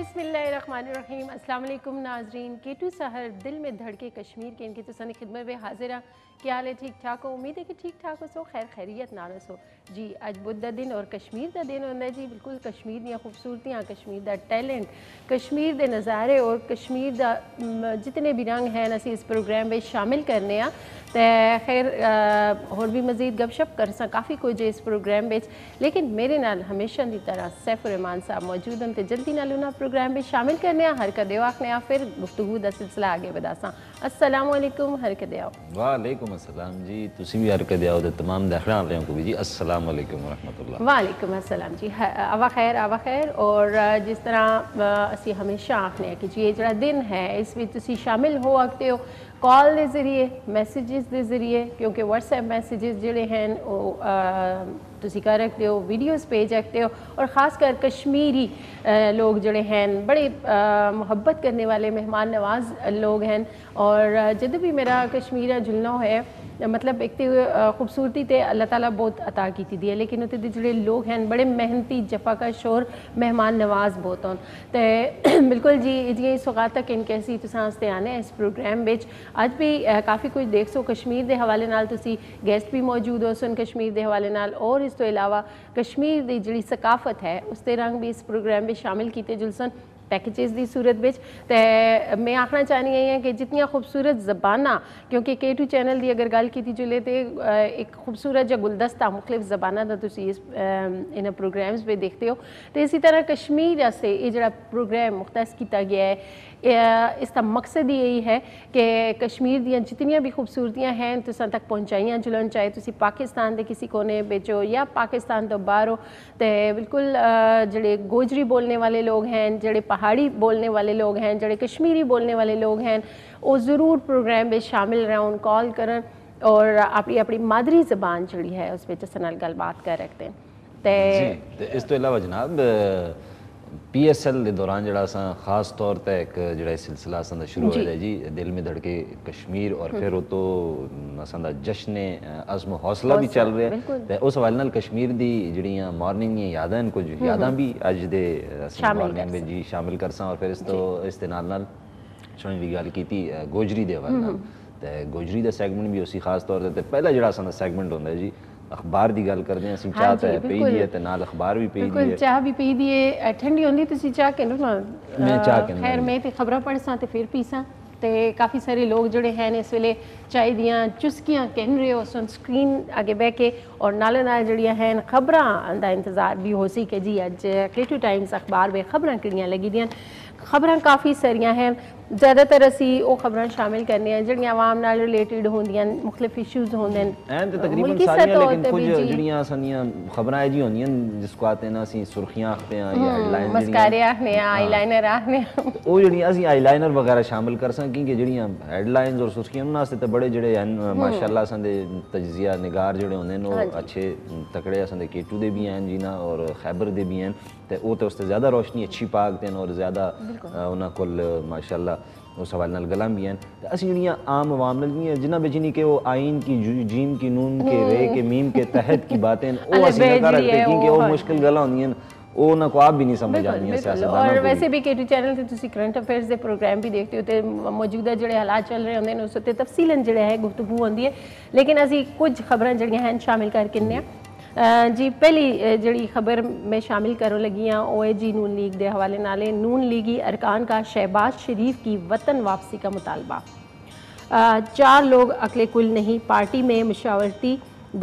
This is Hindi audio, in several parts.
बिस्मिल्लाहिर्रहमानिर्रहीम। अस्सलाम वालेकुम नाजरीन। Kay2 सहर दिल में धड़के कश्मीर के इनके तो सनी खिदमत में हाजिर है। क्या हाल है? ठीक ठाक हो? उम्मीद है कि ठीक ठाक हो। सो खैर खैरियत नारस हो जी। अज बुध का दिन और कश्मीर का दिन होंगे जी। बिल्कुल कश्मीर दी खूबसूरतियाँ, कश्मीर का टैलेंट, कश्मीर के नज़ारे और कश्मीर का जितने भी रंग हैं असी इस प्रोग्राम में शामिल करने आ। तो खैर होर भी मजीद गपशप कर सा काफ़ी कुछ इस प्रोग्राम में, लेकिन मेरे नाल हमेशा की तरह सैफ-उर-रहमान साहब मौजूद हैं। तो जल्दी नाल उन्हें प्रोग्राम में शामिल करने हर कदे आखने आ, फिर गुफ्तगू का सिलसिला आगे बढ़ा। अस्सलाम वालेकुम हर कदे आओ। वालेकुम अस्सलाम जी। तुसी भी हर कदे आओ तो तमाम देखने वाले को भी जी अस्सलाम वालेकुम व रहमतुल्लाह। वालेकुम अस्सलाम जी। आवा खैर। और जिस तरह असी हमेशा आखने हैं कि जी ये जो दिन है इस में तुसी शामिल हो सकते हो कॉल के जरिए, मैसेजेस के जरिए, क्योंकि व्हाट्सएप मैसेजेस जोड़े हैं वो तुसी कर रखते हो, वीडियोस भेज रखते हो। और ख़ासकर कश्मीरी लोग जोड़े हैं बड़े मोहब्बत करने वाले मेहमान नवाज लोग हैं। और जब भी मेरा कश्मीर जुलना है मतलब एक तो खूबसूरती तो अल्लाह ताला बहुत अता की दी है, लेकिन उत्ते जोड़े लोग हैं बड़े मेहनती, जफाकश और मेहमान नवाज बहुत हों। तो बिल्कुल जी जी इस वक्त तक इनके असी तुसां आने इस प्रोग्राम में अज भी काफ़ी कुछ देख सो कश्मीर के हवाले नाल। तुसी गेस्ट भी मौजूद हो सन कश्मीर के हवाले नाल, और इस तो इलावा कश्मीर की जी सकाफत है उसके रंग भी इस प्रोग्राम में शामिल किए जुलसन पैकेजेस की सूरत में। तो मैं आखना चाहनी है कि जितनी खूबसूरत ज़बाना, क्योंकि Kay2 चैनल की अगर गल की जुले तो एक खूबसूरत जो गुलदस्ता मुख्तलिफ ज़बाना का तुसी इस इन प्रोग्राम्स में देखते हो। तो इसी तरह कश्मीर से ये जो प्रोग्राम मुख्तस किया गया है इसका मकसद ही यही है कि कश्मीर दी जितनियाँ भी खूबसूरतियाँ हैं तुसां तक पहुँचाइयाँ जुलन, चाहे तुसी पाकिस्तान के किसी कोने बेचो या पाकिस्तान तो बाहर हो। तो बिल्कुल जड़े गोजरी बोलने वाले लोग हैं, जड़े पहाड़ी बोलने वाले लोग हैं, जड़े कश्मीरी बोलने वाले लोग हैं, वो ज़रूर प्रोग्राम में शामिल रहन, कॉल करन और अपनी अपनी मादरी ज़बान जड़ी है उस पर अस नाल गलबात कर रखते हैं। तो इस तो इलावा जनाब PSL के दौरान जरा खास तौर पर एक जरा सिलसिला असा शुरू होया जी दिल में धड़के कश्मीर, और फिर वो तो असा जश्न अज़्म हौसला भी चल रहा है। तो उस हवाले नाल कश्मीर की जड़ियाँ मॉर्निंग यादां हैं, कुछ यादां भी अज दे मॉर्निंग में जी शामिल कर सा। और फिर इस नाल छुई भी गल की गोजरी के हवाले नाल। तो गोजरी का सैगमेंट भी उसी खास तौर पर पहला जरा सैगमेंट होंदा है जी अखबार की गल करते हैं। चाह तो पी दी है, नाल अखबार भी पी दी है। चाह भी पी दी है, ठंडी होंदी तुसी चाह के लो ना। मैं चाह के खैर मैं तो खबरां पढ़सा तो फिर पीसा। तो काफ़ी सारे लोग जोड़े हैं इस वेले चाय दियाँ चुस्कियाँ कहन रहे हो सुन स्क्रीन आगे बह के, और नाले नाल जड़ियाँ हैं खबरां का इंतज़ार भी हो सी कि जी अज Kay2 टाइम्स अखबार में खबरां किड़ियाँ लगी दियाँ। खबरां काफ़ी सारियाँ हैं, ज़्यादातर असी वो खबरां शामिल करने हैं जिहड़ियां आवाम नाल रिलेटेड होंदियां, मुख्तलिफ इशूज़ होंदे हैं तकरीबन सारियां, लेकिन कुछ जड़ियां सनियां खबरां जी होंदियां जिसको आते हैं ना असी सुर्खियां आखते हैं या हेडलाइन मस्कारे आखने आईलाइनर आखने वो जड़ियां असी आईलाइनर वगैरह शामिल कर सकें क्योंकि जड़ियां हेडलाइंस और सुर्खियां उन्हां वास्ते तो बड़े जड़े हैं माशाअल्लाह संदे तजिया निगार जड़े होंदे ने वो अच्छे तकड़े असंदे Kay2 दे भी हैं जी ना और खैबर दे भी हैं। तो वो तो उससे ज़्यादा रोशनी अच्छी पाकते हैं और ज़्यादा उन्होंने कोल माशाअल्लाह उस हवाले नाल गलां भी हैं। तो असी जड़ियां आम अवाम नाल भी हैं जिन्हां बिच नहीं कि वो आइन की जीम की नून के रे के मीम के तहत की बातें वो असी ना कर रखते क्योंकि वो मुश्किल गलां होंदियां वो ना को आप भी नहीं समझ आती सियासतदान। और वैसे भी Kay2 चैनल से तुसी करंट अफेयर्स के प्रोग्राम भी देखते हो तो मौजूदा जो हालात चल रहे होंगे उस उत्ते तफसीलन जो है गुफ्तगू होंदी है, लेकिन असी कुछ खबरां जड़ियां हैं शामिल करके जी। पहली जड़ी खबर में शामिल करो लगी हाँ वो है जी नून लीग के हवाले नाले। नून लीगी अरकान का शहबाज शरीफ की वतन वापसी का मुतालबा। 4 लोग अकले कुल नहीं, पार्टी में मुशावरती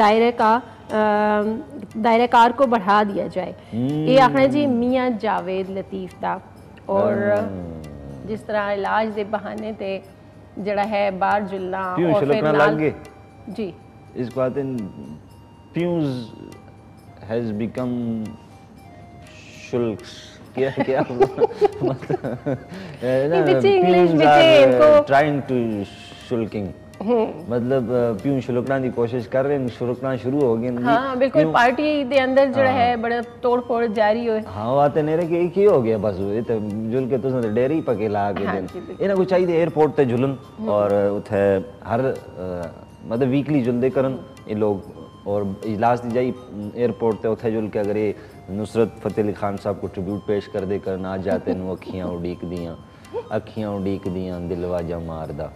दायरेकार को बढ़ा दिया जाए। ये आखना जी मियाँ जावेद लतीफ़ था। और जिस तरह इलाज के बहाने ते जड़ा है बाहर जुलना और फिर नाल जी इसको आते Pews has become shulks क्या क्या trying to shulking मतलब प्यूं शुल्कना की कोशिश कर रहे हैं, शुल्कना शुरू हो गए। हाँ बिल्कुल पार्टी दे अंदर जो है बड़ा तोड़ फोड़ जारी हो। हाँ वो आते नहीं रहे कि हो गया बस ये तो जुल के तो डेरे ही पके ला के दिन इन्हें कुछ चाहिए एयरपोर्ट ते जुलन और उथे हर मतलब वीकली जुलदे करन ये लोग और इजलास दी जाई एयरपोर्ट ते उत्थे जुल के अगर ये नुसरत फतेह अली खान साहब को ट्रिब्यूट पेश कर दे करना आ जाते न अखियां उड़ीक दियां दिल वाजा मारदा।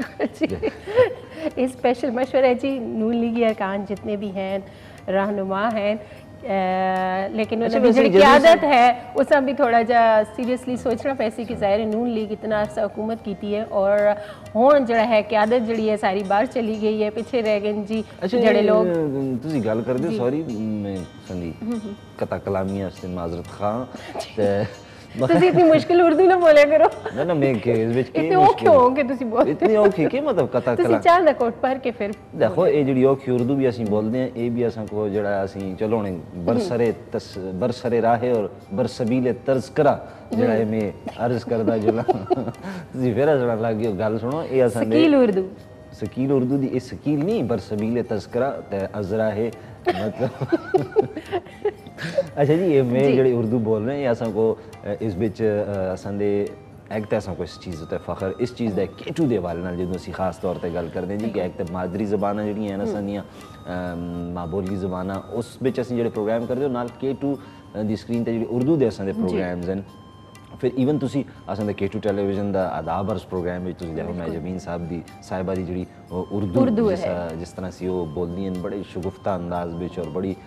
ये स्पेशल मशवरा है जी नून लीगी अरकान जितने भी हैं रहनुमा हैं, लेकिन उन्होंने जो क़यादत है उसमें भी थोड़ा जा सीरियसली सोचना पैसे की ज़ाहिर नून लीग इतना अरसा हुकूमत की है और हुण जड़ा है क़यादत जड़ी है सारी बाहर चली गई है, पीछे रह गए जी जड़े लोग। तुसी गल कर दे सॉरी मैं संदी कता कलामी वास्ते माजरत खां तुसी इतनी मुश्किल उर्दू ना बोले करो ना मैं के इस विच के इतने औखे होंगे तुसी बोलते इतनी औखी के मतलब कता कला तुसी चांद कोट पर के फिर देखो ये जड़ी औखी उर्दू भी ਅਸੀਂ बोलते हैं ये भी असां को जड़ा ਅਸੀਂ चलो हुणे बरसरे राहे और बरसबीले तज़किरा जड़ा है मैं अर्ज करदा जुला तुसी फिर जड़ा लग गयो गल सुनो ये असां दे शकील उर्दू दी ये शकील नहीं बरसबीले तज़किरा ते अजरा है मतलब अच्छा जी ये मैं जड़ी उर्दू बोल रहे हैं ये असां को इस बिच असां दे एक तो असां को इस चीज़ ते फखर इस चीज़ दा K2 दे हवाले नाल जदों ਅਸੀਂ खास तौर ते गल करदे जी कि एक तो मादरी ज़बानां जड़ियां हैं असां दियां मां बोली ज़बानां उस बिच ਅਸੀਂ ਜਿਹੜੇ प्रोग्राम करदे हो नाल K2 दी स्क्रीन ते ਜਿਹੜੀ उर्दू दे असां दे प्रोग्राम्स हैं फिर ईवन तुसी असां दे K2 टेलीविजन दा आदाब अर्ज प्रोग्राम विच तुसी देखो मैं जमीन साहब दी साहिबा दी जड़ी उर्दू जिस तरह सी वो बोलदी हैं बड़े शगुफ्ता अंदाज विच और बड़ी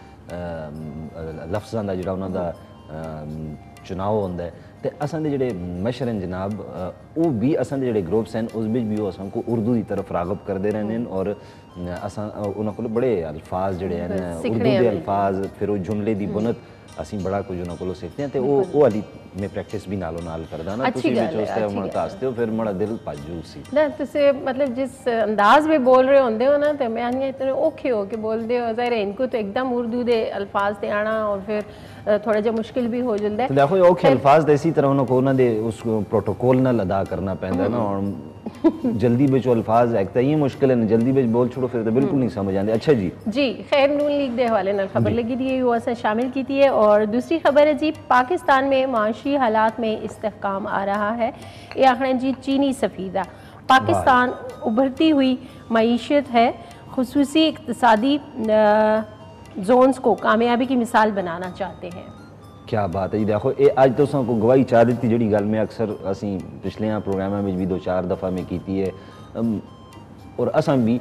लफ्ज़ां दा जेड़ा उन्हां दा चुनाव होंदा है ते असां दे जेड़े मशर हैं जनाब वो भी असां दे जेड़े ग्रुप्स हैं उस बिच भी वो असां को उर्दू की तरफ रागब करते रहने और असां उन्हां कोल बड़े अल्फाज जेड़े हैं उर्दू दे अल्फाज फिर वो जुमले दी बुनत ਅਸੀਂ ਬੜਾ ਕੁਝ ਉਹਨਾਂ ਕੋਲੋਂ ਸਿੱਖਦੇ ਹਾਂ ਤੇ ਉਹ ਵਾਲੀ ਮੈਂ ਪ੍ਰੈਕਟਿਸ ਵੀ ਨਾਲੋਂ ਨਾਲ ਕਰਦਾ ਨਾ ਤੁਸੀਂ ਵਿੱਚ ਉਸ ਤੇ ਮਨ ਤਾਸਤੇ ਹੋ ਫਿਰ ਮੇਰਾ ਦਿਲ ਭਾਜੂ ਸੀ ਨਾ ਤੁਸੀਂ मतलब जिस अंदाज में बोल रहे होंगे हो ना तो मैं आनी इतने औखे हो के बोलते हो ज़ाहिर है इनको तो एकदम उर्दू दे अल्फाज ते आना और फिर थोड़ा जा मुश्किल भी हो जाता है। देखो औखे अल्फाज तो इसी तरह उन्होंने उस प्रोटोकॉल नाल अदा करना पैंदा ना और जल्दी बिच अल्फाज एक तो ये मुश्किल है जल्दी बिच बोल छोड़ो फिर तो बिल्कुल नहीं समझ आते। अच्छा जी खैर नून लीग के हवाले नाल खबर लगी थी वो असें शामिल की थी और दूसरी खबर है जी पाकिस्तान में माशी हालात में इस्तेहकाम आ रहा है ये आखिर जी चीनी सफ़ीदा पाकिस्तान उभरती हुई मईशत है खुसूसी इक़्तिसादी जोन्स को कामयाबी की मिसाल बनाना चाहते हैं। क्या बात है जी देखो ये अज तो को गवाही चाह दी जी गल में अक्सर असी पिछले प्रोग्रामों में भी 2-4 दफ़ा में की है और असा भी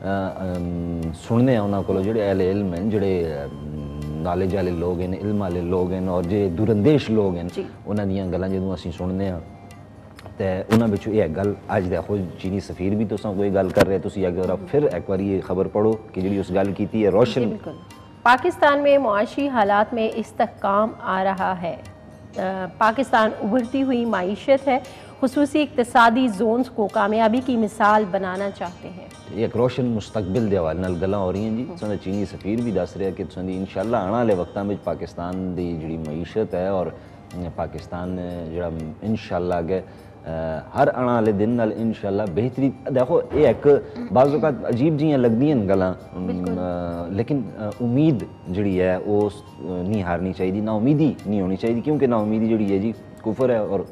सुनने उन्होंने को जो अहले इल्म हैं जोड़े नॉलेज वाले लोग हैं इल्म वाले लोग हैं और जो दूरंदेश लोग हैं उन्होंने गल्लां जो असी सुनने तो उन्होंने ये गल अज देखो चीनी सफीर भी तुसां कोई गल कर रहे तुसी अगर फिर एक बार ये खबर पढ़ो कि जी उस गल की है रोशन पाकिस्तान में मुआशी हालात में इस्तेहकाम आ रहा है पाकिस्तान उभरती हुई माईशत है खुसूसी इक़्तिसादी जोन्स को कामयाबी की मिसाल बनाना चाहते हैं। एक रोशन मुस्तकबिल के हवाले नाल गल्लां हो रही हैं जी तुसां चीनी सफीर भी दस रहा कि तुसां इंशाअल्लाह आने वाले वक्तां में पाकिस्तान की जी मईशत है और पाकिस्तान जो इंशाअल्लाह अगे हर आने वाले दिन नाल इंशाअल्लाह बेहतरी देखो ये एक बाज़ औक़ात अजीब जियां लगदियां गल्लां लेकिन उम्मीद जिहड़ी है वो नहीं हारनी चाहिए ना उम्मीदी नहीं होनी चाहिए क्योंकि ना उम्मीदी जिहड़ी है जी कुफर है और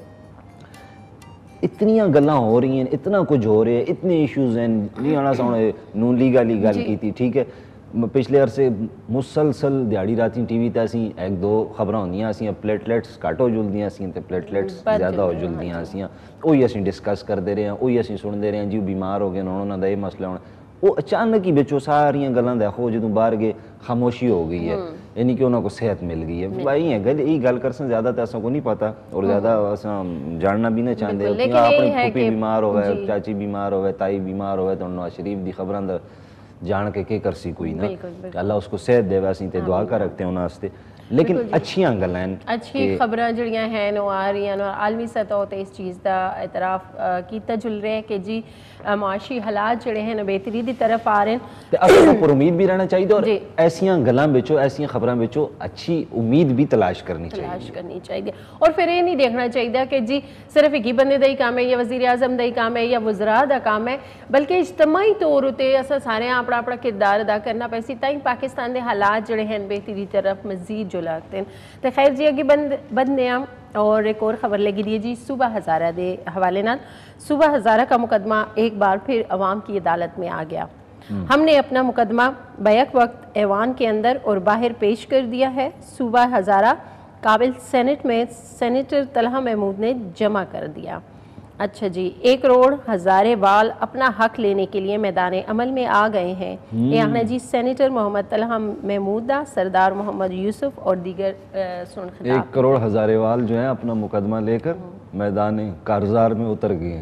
इतनियां गल्लां हो रही हैं इतना कुछ हो रहा है इतने इशूज़ हैं जी आना सामने नून लीग वाली गल की ठीक है पिछले अरसे मुसलसल दिहाड़ी राती टीवी ते असीं एक दो खबरां होंदियां असीं प्लेटलेट्स घट हो जुलदियां असीं ते प्लेटलेट्स ज़्यादा हो जुलदियां असीं वही असीं डिस्कस करते रहे हैं वही असीं सुनते रहे हैं जी बीमार हो गए उन्होंने दा ये मसला होना वो अचानक ही बिचों सारियां गल्लां देखो जो बाहर गए खामोशी हो गई है यानी कि उन्होंने को सेहत मिल गई है भाई है गल यही गल कर ज़्यादा तो असों को नहीं पता और ज़्यादा असां जानना भी नहीं चाहते अपनी फूफी बीमार हो चाची बीमार हो ताई बीमार हो तो नवाज शरीफ की खबरां दा जान के कर सी कोई ना अल्लाह उसको सेहत देवे असीं ते दुआ कर रखते हैं उन्होंने लेकिन अच्छियां गल्लां अच्छी खबरां जड़ियां हैं नो आ रही हैं आलमी सतह ते इस चीज़ का एतराफ़ किया जुल रहा है कि जी मुआशी हालात जड़े हैं बेहतरी की तरफ आ रहे हैं पर उम्मीद भी रहना चाहिए और ऐसियां गल्लां बिचों ऐसियां खबरां बिचों अच्छी उम्मीद भी तलाश करनी चाहिए और फिर ये नहीं देखना चाहिए कि जी सिर्फ एक ही बंदे का ही काम है या वज़ीर आज़म का ही काम है या वज़रा का काम है बल्कि इज्तमाही तौर पर असां सारे अपना अपना किरदार अदा करना पैसी ताई पाकिस्तान के हालात जड़े हैं बेहतरी तरफ मजीद जो लगते हैं तो खैर जी अगे बंदे हम और एक और खबर लगी दी जी सूबा हज़ारा के हवाले नाल सूबा हज़ारा का मुकदमा एक बार फिर अवाम की अदालत में आ गया हमने अपना मुकदमा बैक वक्त ऐवान के अंदर और बाहर पेश कर दिया है। सूबा हज़ारा काबिल सेनेट में सेनेटर तलहा महमूद ने जमा कर दिया। अच्छा जी, 1 करोड़ हज़ारे वाल अपना हक लेने के लिए मैदान अमल में आ गए हैं। ये आखना जी सेनेटर मोहम्मद तलहा महमूद सरदार मोहम्मद यूसुफ और दीगर सुन 1 करोड़ हज़ारे वाल जो है अपना मुकदमा लेकर मैदान कारजार में उतर गए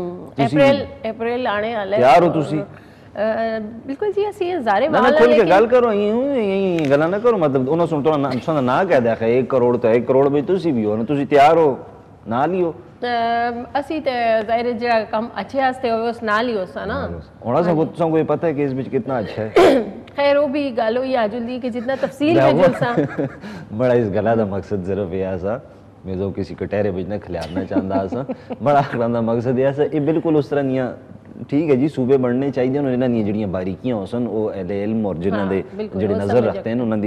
हैं। अप्रैल आने वाला है। तैयार हो तुसी? बिल्कुल जी, ਅਸੀਂ ਹਜ਼ਾਰੇ ਵਾਲ ना खोल के गल करो, यही गल्ला ना करो, मतलब उन्होंने सुन तो ना कह दिया 1 करोड़ तो 1 करोड़ भी तुसी भी हो ना, तुसी तैयार हो ना लियो ਅਸੀਂ ਤੇ ਜ਼ਾਹਿਰ ਜਿਹੜਾ ਕੰਮ ਅੱਛੇ ਵਾਸਤੇ ਹੋਵੇ ਉਸ ਨਾਲ ਹੀ ਹੋਸਾ ਨਾ ਹੁਣ ਸਾਨੂੰ ਕੋਈ ਪਤਾ ਹੈ ਕਿ ਇਸ ਵਿੱਚ ਕਿੰਨਾ ਅੱਛਾ ਹੈ। खैर वो भी गल हुई आजुली कि जितना तफसील है जुलसा बड़ा इस गला दा मकसद सिर्फ ये सा मैं जो किसी कटहरे विच ना खिलारना चाहता सा बड़ा आखिर दा मकसद ये सा ये बिल्कुल उस तरह नहीं। ठीक है जी, सूबे बनने चाहिए उन्होंने इन्हां दी जिहड़ियां बारीकियां होसन वो अहले इल्म और जिन्हां दे जिहड़े नज़र रखते हैं उन्हां दी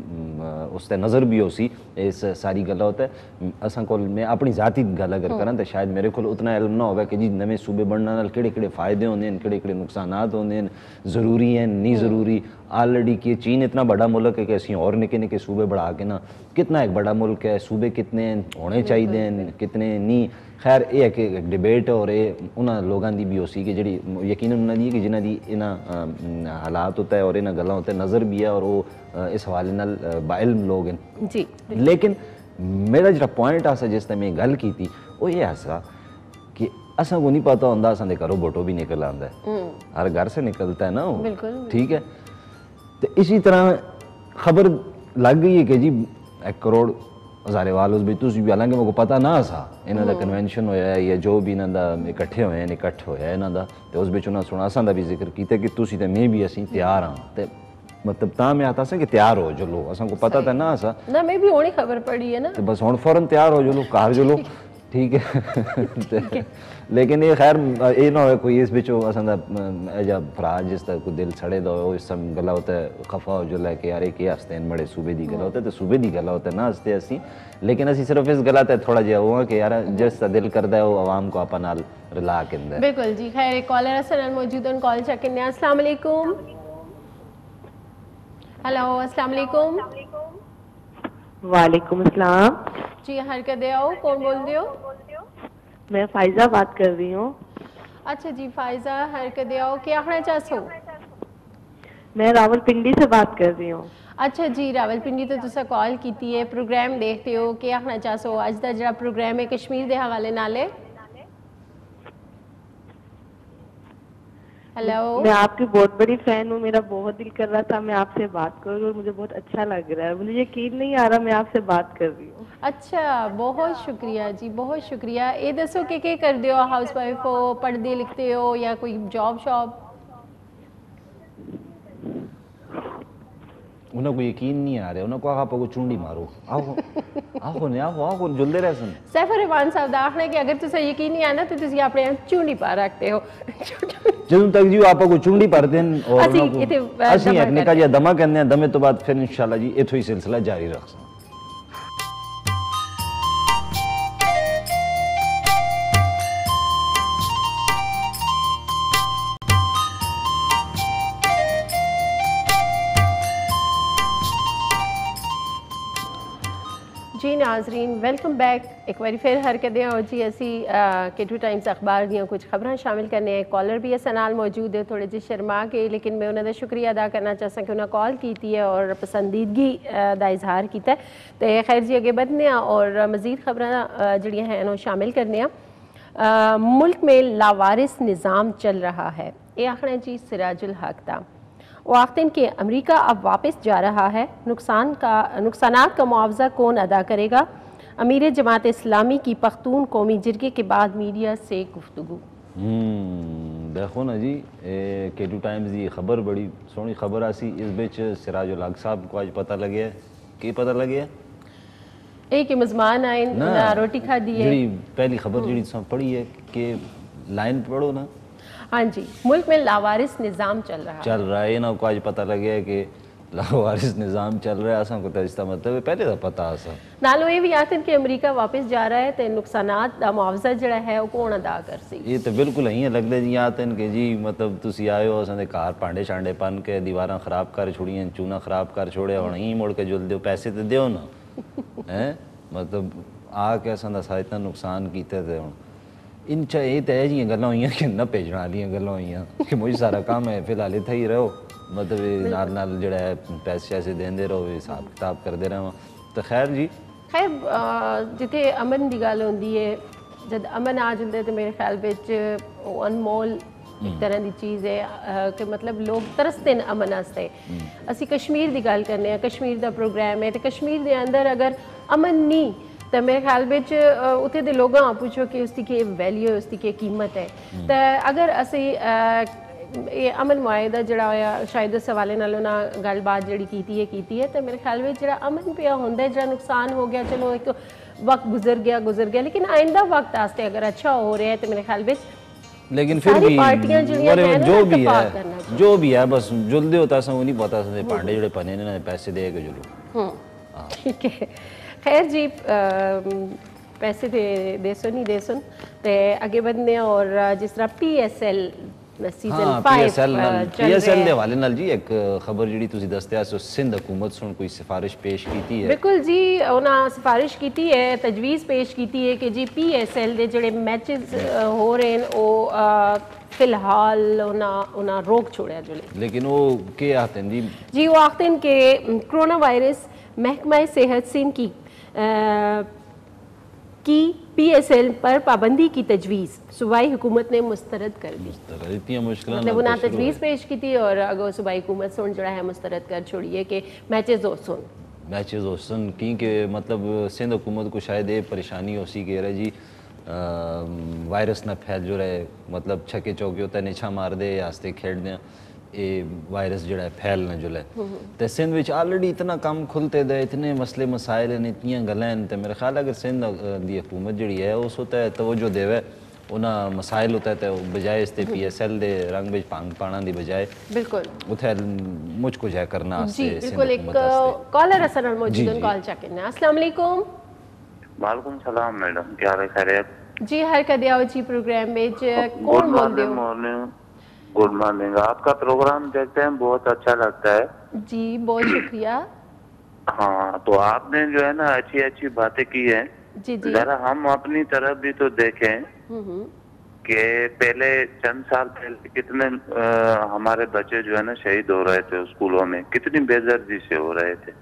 उस ते नज़र भी होसी इस सारी गल्ला होता है। असां कोल मैं अपनी ज़ाती गल अगर करां तो शायद मेरे कोल उतना इल्म ना होवे कि जी नवे सूबे बनने नाल केड़े-केड़े फ़ायदे होंदे हैं, केड़े-केड़े नुकसानात होंदे हैं, ज़रूरी हैं नहीं ज़रूरी। ऑलरेडी कि चीन इतना बड़ा मुल्क है कि असीं और निके-निके सूबे बढ़ा के ना, कितना एक बड़ा मुल्क है, सूबे कितने होने चाहिए कितने नहीं। खैर ये है कि एक डिबेट और ये उन्होंने लोगों की भी हो सी कि जी यकीन उन्होंने कि जिन्हों की इन्ह हालात होता है और इन्ह गल्लां होता है नज़र भी है और वो इस हवाले नाल बाइल्म लोग हैं जी। लेकिन मेरा जो पॉइंट आसा जिस तरह मैं गल की थी वो ये ऐसा कि असा को नहीं पता होंगे असा घरों बोटो भी निकल आता है, हर घर से निकलता है ना वो, ठीक है। तो इसी तरह खबर लग गई है कि जी 1 करोड़ हज़ारे वाल उस तुस भी, हालांकि मेरे को पता ना सा इन्हों का कन्वेंशन होया है या जो भी इन्हों का इकट्ठे होए हैं इकट्ठ होया इन्हों का, तो उस उन्होंने सुना असा का भी जिक्र किया कि तुसी ते मैं भी असी तैयार हाँ। तो मतलब ता मैं आता सा कि तैयार हो जो लो, असा को पता था ना सा ना, मैं भी होनी खबर पड़ी है ना, तो बस हुण फौरन तैयार हो जो लो, कार जो लो, ठीक है। लेकिन ये खैर ये ना हो कोई इस बिचो असा एजा भरा जिस तरह कोई दिल सड़े दो इस समय गला होता है खफा हो जो लैके यार एक हसते हैं बड़े सूबे की गला होता है, तो सूबे की गला होता है ना हसते असी। लेकिन असी सिर्फ इस गला ते थोड़ा जिहा हुआ कि यार जिस दिल करता है वो आवाम को अपन नाल रिला के अंदर। बिल्कुल जी। खैर एक कॉलर असल मौजूद है, कॉल चेक करने। अस्सलाम वालेकुम। हेलो अस्सलाम वालेकुम। वालेकुम अस्सलाम जी, हरकत दे आओ, कौन बोल रहे हो? मैं फाइजा बात कर रही हूँ। अच्छा जी फाइजा, हरकत दे आओ, क्या आखना चाहते हो? मैं रावलपिंडी से बात कर रही हूँ। अच्छा जी, रावलपिंडी तो तुसा कॉल की है, प्रोग्राम देखते हो, क्या आखना चाहते हो? अज दा जिहड़ा प्रोग्राम है कश्मीर के हवाले नाल है। हेलो, मैं आपकी बहुत बड़ी फैन हूँ, मेरा बहुत दिल कर रहा था मैं आपसे बात करूँ और मुझे बहुत अच्छा लग रहा है, मुझे यकीन नहीं आ रहा मैं आपसे बात कर रही हूँ। अच्छा, बहुत शुक्रिया जी, बहुत शुक्रिया। ये दसो कि क्या कर दो, हाउस वाइफ हो, पढ़ते लिखते हो या कोई जॉब शॉब? उन्हें कोई यकीन नहीं आ रहा, उन्हें को आप को चुंडी मारो, आओ आओ ने आओ आओ जुलदे रह सन। सैफ-उर-रहमान साहब दा आखना कि अगर तुसे यकीन नहीं आना तो तुसी अपने चुंडी पा रखते हो। जदों तक जी आप को चुंडी भर देन और असि एक निका जिहा दमा कहंदे हैं, दमे तो बाद फिर इंशाल्लाह जी इथों ही सिलसिला जारी रखसा। जी नाजरीन, वेलकम बैक। एक बार फिर हरकत हो जी असी K2 टाइम्स अखबार दियाँ कुछ खबर शामिल करने। कॉलर भी अस नाल मौजूद है, थोड़े जी शर्मा के, लेकिन मैं उन्होंने शुक्रिया अदा करना चाहता कि उन्हें कॉल की है और पसंदीदगी का इजहार किया। तो खैर जी अगे बढ़ने और मज़ीद खबर जड़ियाँ हैं वो शामिल करने। मुल्क में लावारिस निज़ाम चल रहा है, ये आखना जी सिराजुल हक था। वो आखते हैं कि अमेरिका अब वापस जा रहा है, नुकसानात का मुआवजा कौन अदा करेगा? अमीर जमात इस्लामी की पख्तून कौमी जिरगे के बाद मीडिया से गुफ्तगू। देखो ना जी, K2 टाइम्स की खबर बड़ी सोहनी खबर आसी, इस बिच सिराजुल हक साहब को आज पता लगे है कि पता लगे एक मेज़मान आए ना रोटी खा दी है। पहली खबर जी पढ़ी है कि लाइन पढ़ो ना। हाँ जी, मुल्क में लावारिस निज़ाम चल रहा है ना, को आज पता लगे है कि लावारिस निज़ाम चल रहा है, असां को तो इसका मतलब पहले तो पता असा नालो ये भी आखन कि अमरीका वापस जा रहा है तो नुकसानात दा मुआवजा जड़ा है वो कौन अदा कर सी। ये तो बिल्कुल इं लगता जी आतन कि जी मतलब तुसी आए हो असां दे घर भांडे शांडे पन के दीवारां खराब कर छोड़ियां, चूना खराब कर छोड़िया, हुण इं मुड़ के जुल दो पैसे तो दियो ना हैं, मतलब आके असां दा इतना नुकसान कीते ते हुण इन च ये तो है जी गल्लां होइयां कि न भेजण आह्लियां गल्लां होइयां कि मुझे सारा काम है फिलहाल इत्थे ही रहो, मतलब नाल नाल जेड़ा है पैसे शैसे देंदे रहो, हिसाब किताब करदे रहो। तो खैर जी खैर जिथे अमन की गल होंदी है, जब अमन आ जाता तो मेरे ख्याल विच अनमोल एक तरह की चीज़ है कि मतलब लोग तरसते हैं अमन आस्ते। असी कश्मीर की गल करने, कश्मीर का प्रोग्राम है तो कश्मीर के अंदर अगर अमन नहीं तो मेरे ख्याल विच उत्थे दे लोगों पूछो कि उसकी के वैल्यू है, उसकी के कीमत है। तो अगर असी ये अमन मुआहिदा जड़ा होया शायद उस हवाले नाल ना गलबात जड़ी कीती है तो मेरे ख्याल में जड़ा अमन पिया होंदा है, जड़ा नुकसान हो गया चलो एक वक्त गुजर गया लेकिन आइंदा वक्त आस्ते अगर अच्छा हो रहा है तो मेरे ख्याल में लेकिन फिर भी जो भी है बस जुलदे होता नहीं पता भांडे जड़े पने ने पैसे दे के जुलो। ठीक है खैर जी पैसे दे सुन नहीं दे सुन तो आगे बढ़ने और जिस तरह PSL सीजन 5 PSL दे हवाले नाल जी एक खबर जी तुसी दसते सो सिंध हुकूमत सुन कोई सिफारिश पेश की है। बिल्कुल जी उन्हें सिफारिश की है, तजवीज़ पेश की है कि जी PSL दे जड़े मैचेस हो रहे हैं वो फिलहाल उन्हें रोक छोड़ा जुले। लेकिन वो के आते हैं जी वो आखते हैं कि कोरोना वायरस महकमा सेहत सिंध की PSL पर पाबंदी की तजवीज़ सूबाई हुकूमत ने मुस्तरद कर दी। मतलब उन्हें तजवीज़ पेश की थी और अगर सूबाई हुकूमत सुन जड़ा है मुस्तरद कर छोड़िए कि मैचेस हो सुन क्योंकि मतलब सिंध हुकूमत को शायद ये परेशानी हो सी कह रहे जी वायरस ना फैल जो रहे, मतलब छके चौके होता है निछा मार दे आस्ते खेड़ दें ये वायरस जड़ा है फैल न जुले। तो सिंध विच ऑलरेडी इतना कम खुलते दे, इतने मसले मसाइल हैं, इतनी गल्लां हैं, तो मेरा ख्याल अगर सिंध दी हुकूमत जड़ी है उस होता है तवज्जो देवे उन्हें मसाइल होता है तो बजाय इसते PSL दे रंग विच भांग पाना दी बजाय बिल्कुल उथे मुझको जाय करना जी बिल्कुल। एक कॉलर असल मौजूद कॉल चेक करना। अस्सलाम वालेकुम। वालेकुम सलाम मैडम, क्या हाल है? खैरियत जी हर कदियाओ जी प्रोग्राम में कौन बोल दे हो? Good morning. आपका प्रोग्राम देखते हैं बहुत अच्छा लगता है जी, बहुत शुक्रिया। हाँ तो आपने जो है ना अच्छी अच्छी बातें की हैं जी जी। जरा हम अपनी तरफ भी तो देखें कि पहले चंद साल पहले कितने हमारे बच्चे जो है ना शहीद हो रहे थे स्कूलों में, कितनी बेदर्दी से हो रहे थे।